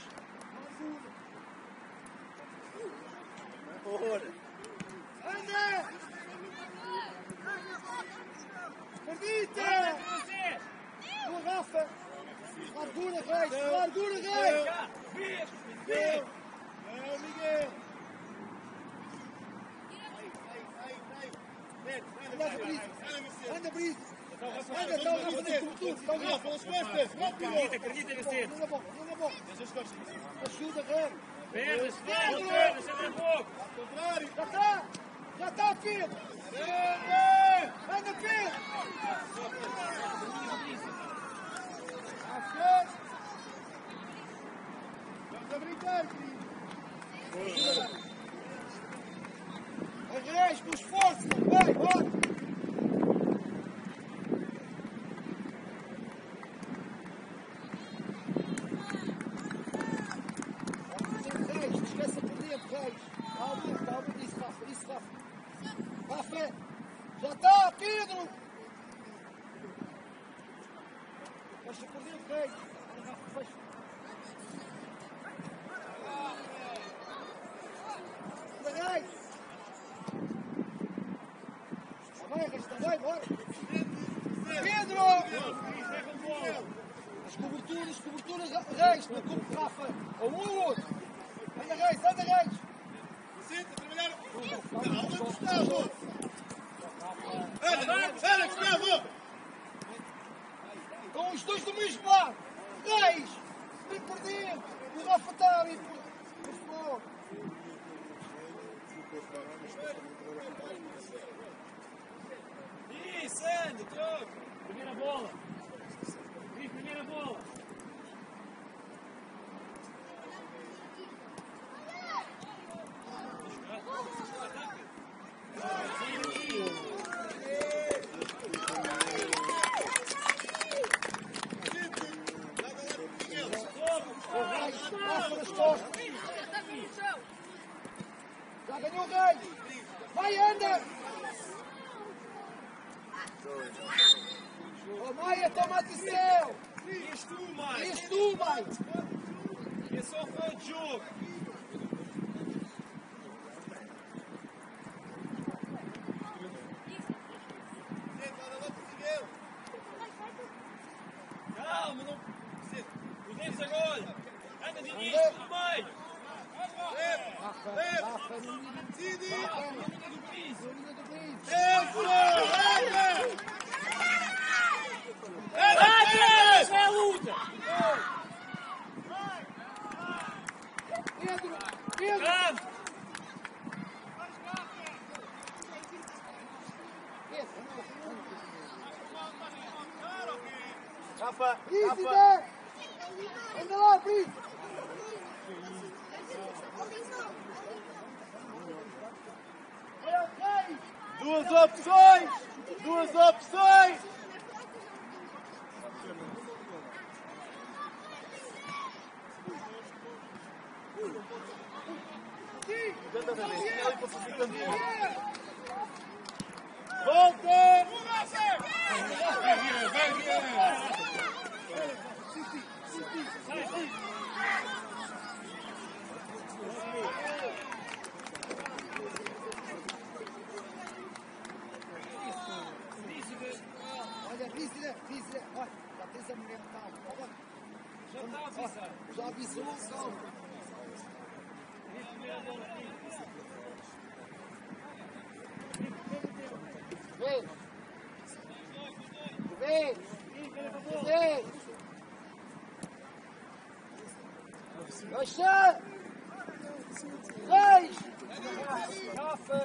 S1: Porra.
S3: Anda! Acredita!
S4: Você.
S3: Boa, Rafa! Largura, Reis! Largura, Reis!
S4: Vê.
S1: Miguel. É o Miguel. Aí, aí, aí, aí. Vem,
S3: Anda,
S1: anda,
S3: Brito!
S1: anda, Vicente.
S3: Anda, Brito!
S1: Anda,
S3: Anda, está o Rafa no cobertura! Está o
S1: Rafa,
S3: Rafa!
S1: pelas costas. Rápido.
S4: Acredita, acredita, Vicente.
S3: Não na bola, não na bola!
S1: Deixa as costas.
S3: Ajuda, Reis!
S4: Pernas, pernas, pernas, sempre um pouco.
S1: Ao contrário.
S3: Já está! Já está, Pedro!
S1: Anda.
S3: Anda, Pedro!
S1: Vamos a brincar, querido.
S3: Reis, com esforço! Vai, bora! Reis, esquece por dentro, Reis! Calma, calma, isso, Rafa, isso, Rafa! Rafa! Já está, Pedro! Fecha por dentro, Reis! Rafa, fecha! Anda, Reis! Está bem, Reis, está bem, bora! Pedro!
S4: Isso é com bola.
S3: As coberturas, coberturas, Reis, no corpo, Rafa. Ou um ou outro. Anda, Reis, anda, Reis.
S1: Senta, trabalhar. Não, onde Gustavo? Alex, Alex, Gustavo!
S3: Com os dois do mesmo lado. Reis, vem por dentro. O Rafa está ali por, por fora.
S4: Isso, anda, troca. Primeira bola. Cris, primeira bola.
S3: Passa nas costas. Já ganhou o Reis. Vai, anda. Oh, Maia, toma atenção.
S4: Ias tu, Maia.
S3: Ias tu, Maia.
S4: É só fora de jogo. Calma, não... Os dedos agora. Anda de início, no meio.
S3: Rafa, Rafa, no meio do
S1: Decide!
S3: piso. No meio do piso.
S1: Tempo!
S4: Vai, é a luta.
S3: Pedro, Pedro.
S4: Calma.
S1: Rafa,
S3: Isso,
S1: Rafa!
S3: Zé. Anda lá, Pedro.
S1: Duas opções! Duas opções! Volta!
S3: Olha, Rízida, Rízida. Olha, já tens a mulher de tal. Olha.
S4: Já está a avisar.
S3: Já avisou, calma. Vem. Vem. Vem. Baixa. Reis. Rafa.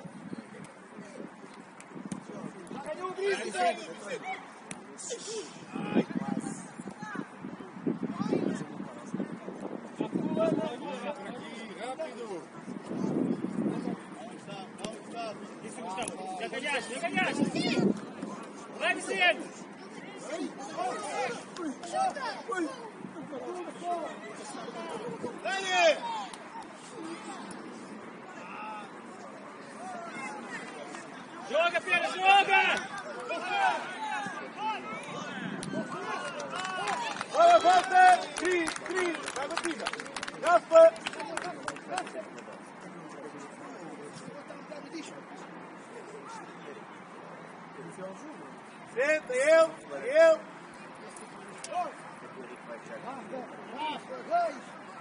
S3: Já ganhou o Brígida.
S4: Já ganhaste, já ganhaste. Vai, Vicente.
S1: Dani!
S4: Joga, Pedro, joga.
S1: Olha, volta! Cris, Cris! Vai batida! Rafa! Senta, eu! Eu!
S3: Rafa, Rafa, Reis.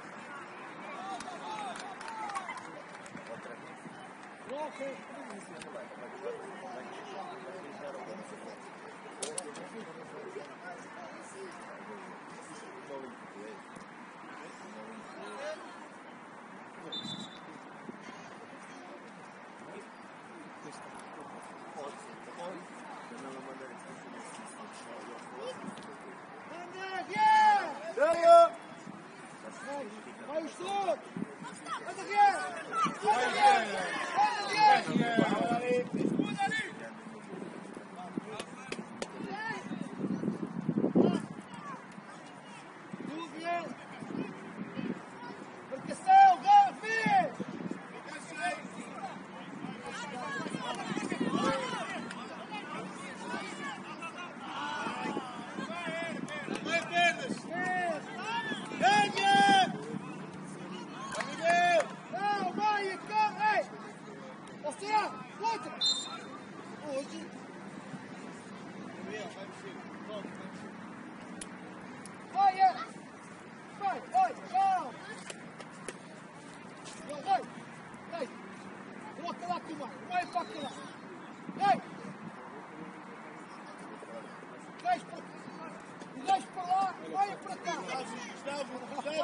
S3: Anda, Guilherme.
S1: Sério!
S3: Vai os dois. Anda, Guilherme. Anda, Guilherme. Anda, Guilherme.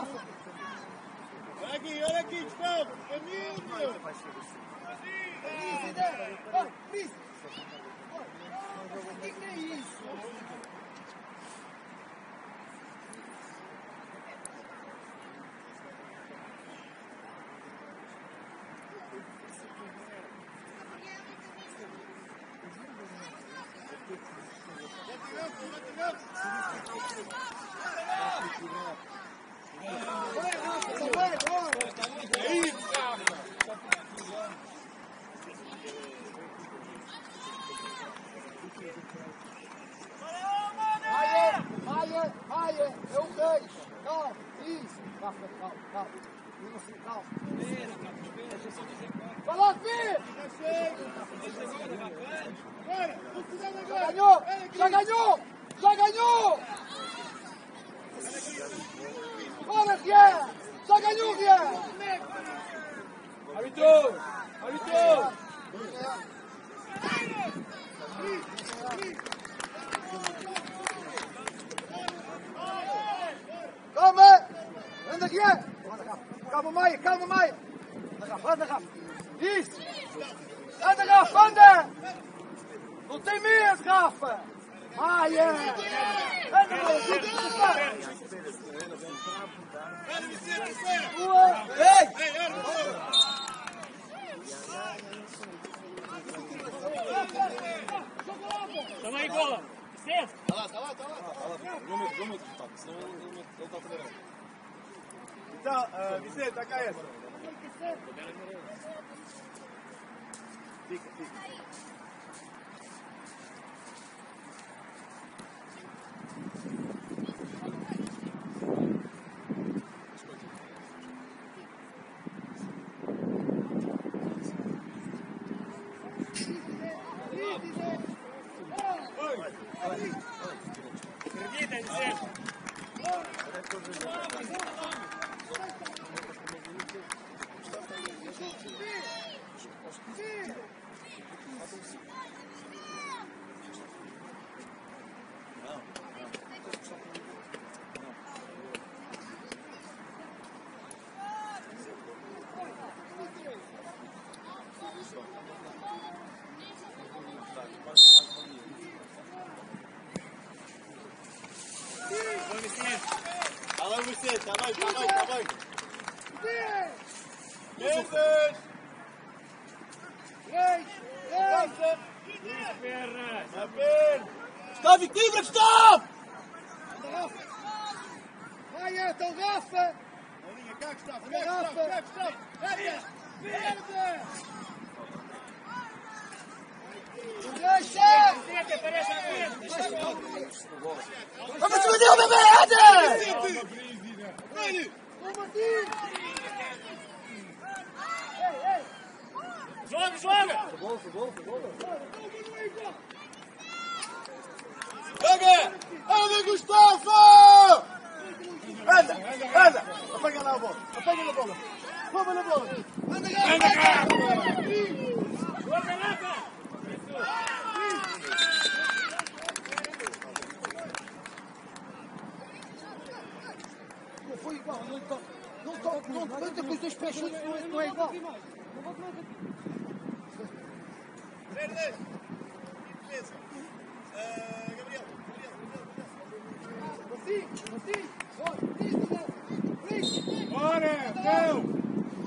S1: Olha aqui, olha aqui, Gustavo. Caminho, meu.
S3: Easy there. Vai, please. O que que é isso? Maia, Maia, é o Reis. Calma, isso. Calma, calma, calma. Calma. Vai lá, filho! Já ganhou! Já ganhou! Já ganhou! Bora, Rian! Já ganhou, Rian!
S4: Árbitro! Árbitro!
S3: Calma! Anda, Rian! Calma, Maia, calma, Maia! Anda, Rafa, anda, Rafa! Isso! Anda, Rafa, anda! Não tem medo, Rafa! Maia! Anda, Maia, fica de fora! Ei!
S4: Toma aí, bola! Certo!
S5: Está lá, está lá, está lá. Não meto, não meto, Gustavo, senão ele está a fazer.
S1: Então, uh, Vicente, está cá essa. Fica, fica.
S4: Acredita, Vicente!
S1: Está bem, Vicente, está bem, está bem, está bem. Mesas!
S3: Ei! Ei!
S4: Perna!
S1: Está bem!
S5: Gustavo, equilibra, Gustavo!
S3: Anda, Rafa! Maia, então, Rafa!
S1: Na linha, cá, Gustavo,
S3: Anda,
S1: cá, Gustavo, cá,
S3: Rafa!
S1: Gustavo.
S3: Verde! Verde! Não deixa!
S4: Vicente, aparece à frente!
S5: Vamos cima dele, bebê, anda!
S1: Olha!
S3: Ô, Martim! Ei, ei!
S4: Joga, joga!
S1: Pega! Anda, Gustavo! Anda, anda! Apanha lá a bola, apanha na bola. Toma na bola. Anda, Rafa!
S4: Joga, Rafa!
S3: Não foi igual, não toca. Não toca, não levanta com os dois pés juntos, não é, não é igual.
S1: Verde! Defesa! Uh, Gabriel, Gabriel, Gabriel.
S3: Martim, Martim! Bora, Martim, Martim!
S4: Bora, então!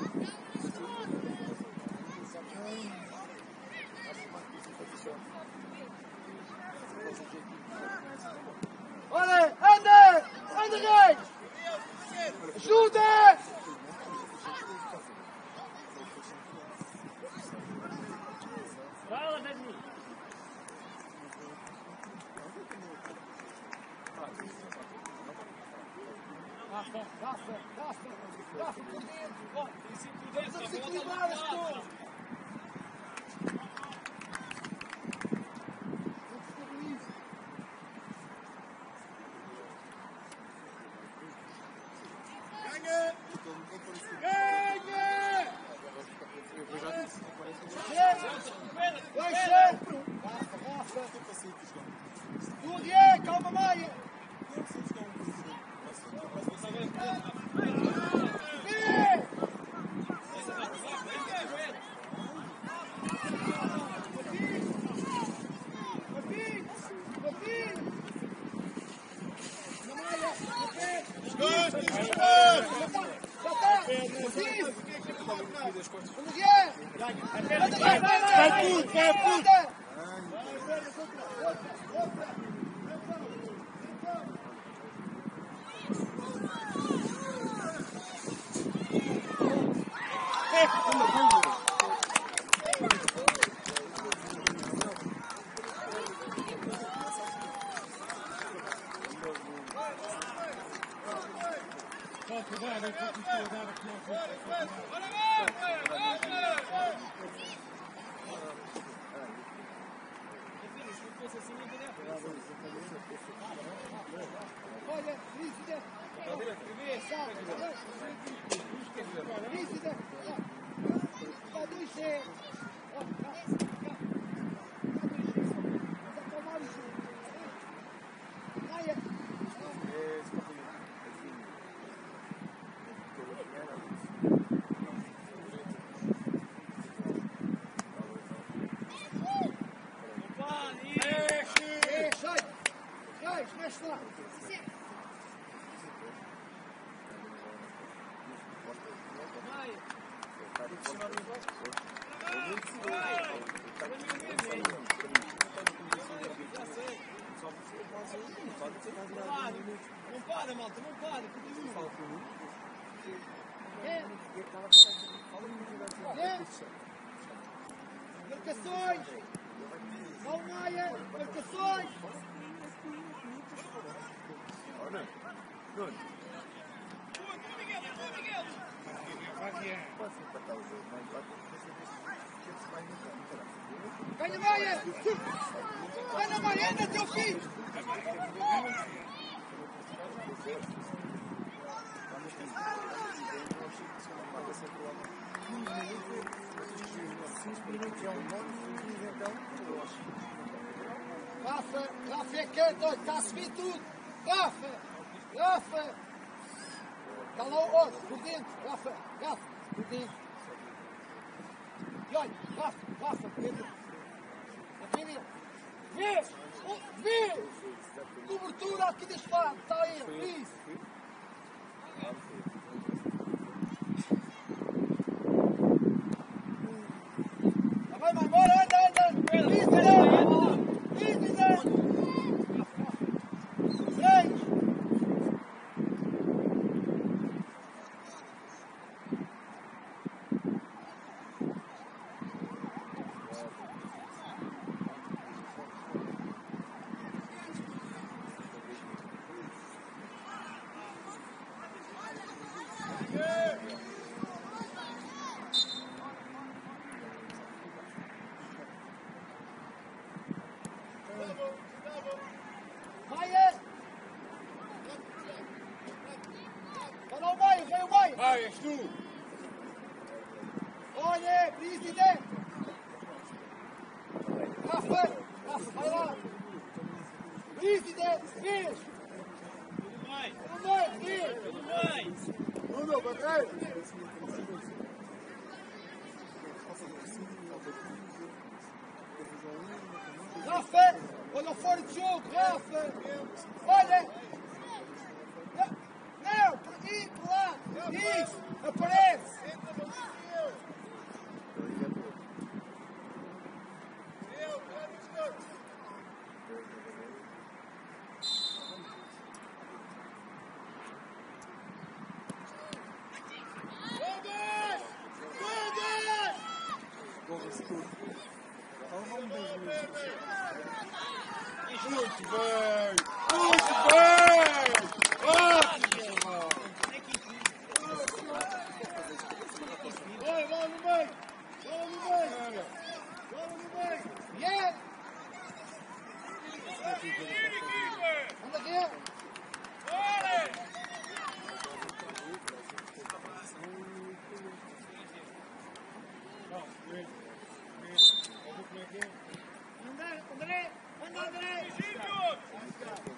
S3: Olha, anda! Anda, Reis! Ajuda!
S4: Fala, Dani!
S3: Rafa, Rafa, Rafa, Rafa, Rafa, vamos desequilibrar as coisas.
S1: Ganha! Ganha!
S3: Vai sempre! Rafa, Rafa! Tu, Diego, calma, Maia!
S1: Vai tudo, vai tudo!
S3: Olha, Lícida! Lícida! Ó, dois G! Ó, cá, cá! Cá dois G! Mas acalmar o jogo! Maia! É, sai! Sai, mexe lá!
S4: Não para, malta, não para, continua.
S3: É! É! Marcações! Não, Maia! Marcações! Ganha, Maia! Ganha, Maia! Anda até o fim! Rafa, Rafa é quieto, olha, está a subir tudo. Rafa, Rafa. Está lá, olha, por dentro, Rafa, Rafa, por dentro. E olha, Rafa, Rafa, Pedro. Aqui dentro. Vê, oh, vê. Cobertura aqui deste lado, está ele, isso. Vai, vai, bora, anda, anda. Líder, líder. Seis. Maia! Olha o Maia, vem o Maia!
S1: Vai, és tu!
S3: Olha, presidente! Rafa! Rafa, vai lá! Presidente, vês!
S4: Tudo bem,
S3: O Maia, vês!
S4: tudo bem.
S1: Bruno, para trás!
S3: Rafa! Olha fora de jogo, Rafa! Olha! Não, não, por aqui, por lá! Isso! Aparece!
S1: Muito bem! Muito bem! Ótimo! Vai, vai no meio! Vai no meio! Vai no meio!
S3: Yeah! Anda aqui! André, André, anda André!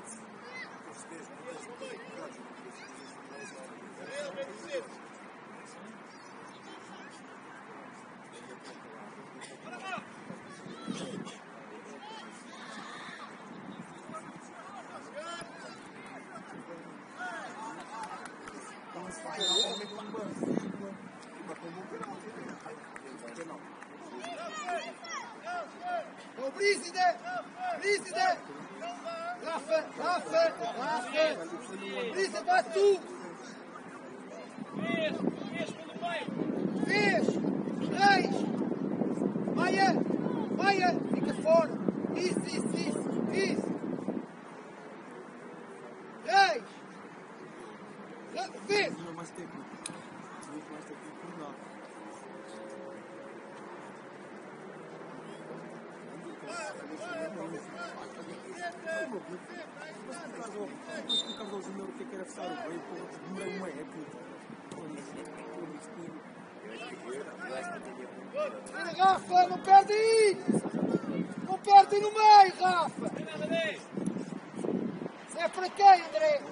S3: O Briside! Briside! Rafa! Rafa! Rafa! Briside, vai tu!
S4: Fez! Fez pelo meio!
S3: Fez! Reis! Maia! Maia! Fica fora! Isso, isso, isso! Isso! Reis! Re- Fez!
S5: Não é mais técnico. Muito mais técnico por nada. Depois que o Carlos Júnior o que é que era fechar o break, demorei uma época.
S3: Vira, Rafa! Não perde aí! Não perde aí no meio, Rafa! Isso é para quem, André?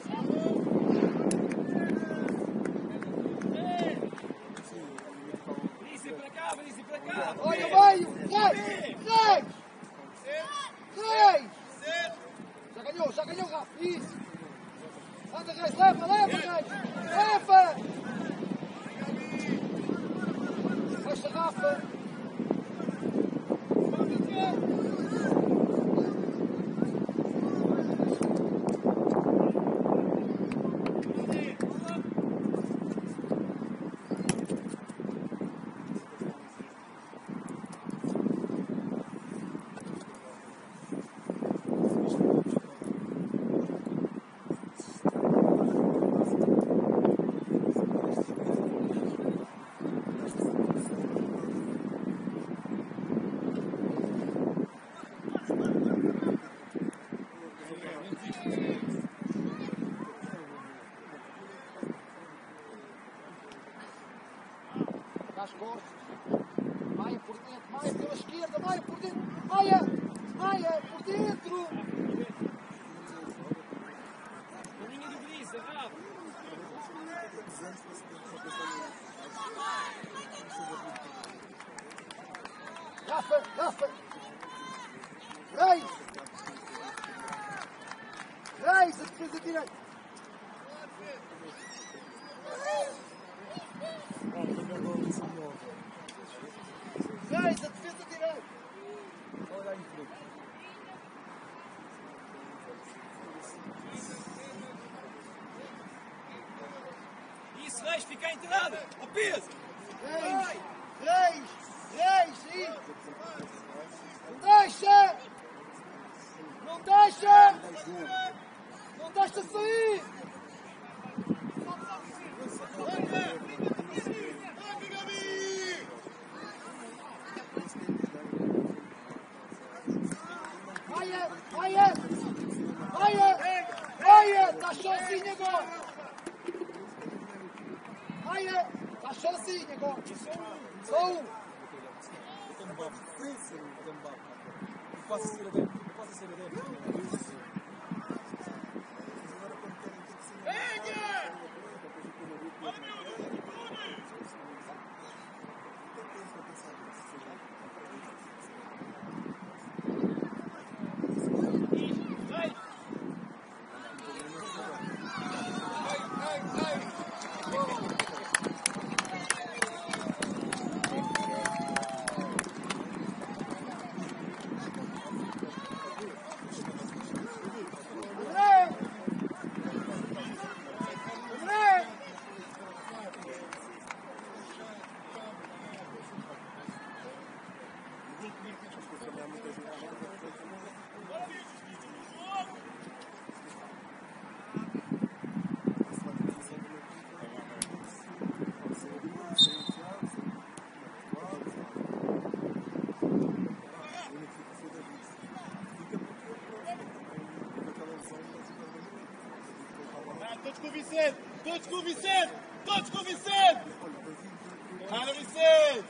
S4: Isso para cá, isso para cá!
S3: Olha o meio! Reis! Reis! Reis! Já ganhou, já ganhou, Rafa! Isso! Anda, Reis! Leva, leva, Reis! Leva! Fecha, Rafa! As costas. Maia por dentro, Maia pela esquerda, Maia por dentro. Maia! Maia por dentro!
S4: A linha do Brisa, Rafa!
S3: Rafa, Rafa! Reis! Reis, a defesa direita! Reis, a defesa direita!
S5: Olha aí, Felipe.
S4: Isso, Reis, fica à entrada! Ao peso!
S3: Reis! Reis! Reis! Sim! Não deixa! Não deixa! Não deixa sair! Maia! Maia! Maia! Maia! Está sozinho agora! Maia! Está sozinho agora! Só um!
S5: Eu tenho um bafo. Eu tenho um bafo. Eu posso ser adepto. Eu posso ser adepto.
S1: Todos com o Vicente! Todos com o Vicente! Todos com o Vicente! Para Vicente!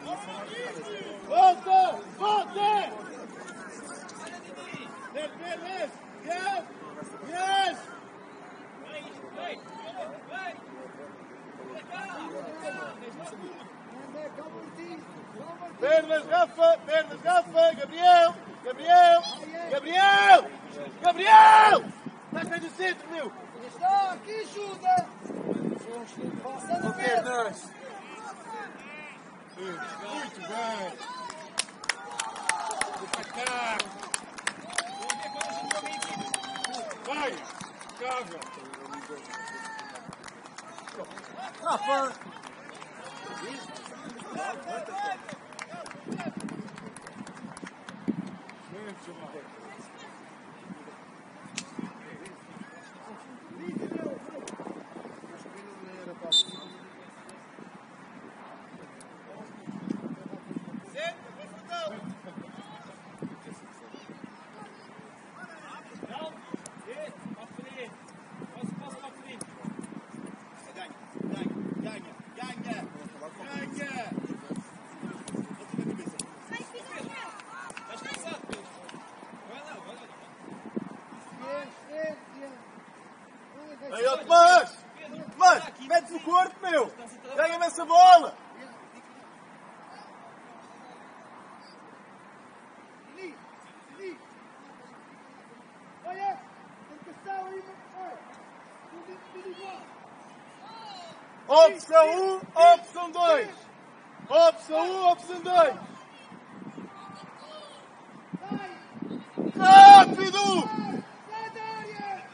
S1: Volta! Volta! Desce, desce! Desce! Perdas, Rafa! Perdas, Rafa! Gabriel! Gabriel! Gabriel! Gabriel! Estás bem do centro, meu!
S3: Está aqui, ajuda! Passando
S5: Ok,
S3: Pedro!
S5: nós.
S1: Muito bem!
S4: Cá. Vai! Casa!
S5: Rafa!
S1: Aí, ó, Tomás! Tomás, mete no corpo, meu! Ganha-me essa bola!
S3: Felipe! Felipe! Olha! Marcação aí! Olha! Tudo tudo igual!
S1: Opção um, opção dois! Opção um, opção dois!
S3: Sai!
S1: Rápido!
S3: Sai da área!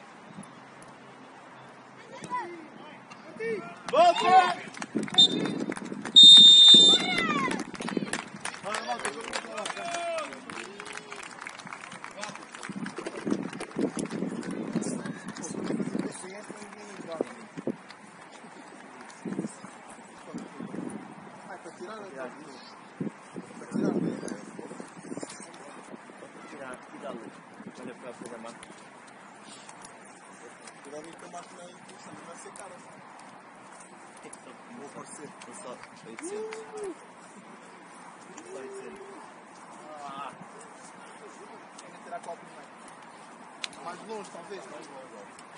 S3: Aqui!
S1: Volta!
S5: Tirar aqui da luz. Olha para a coisa mais. Cuidado aí com a máquina aí, que não vai ser cara. Vou aparecer, só oitocentos. Só oitocentos. Ah! Tem que tirar copo mais. Mais longe, talvez, mais longe.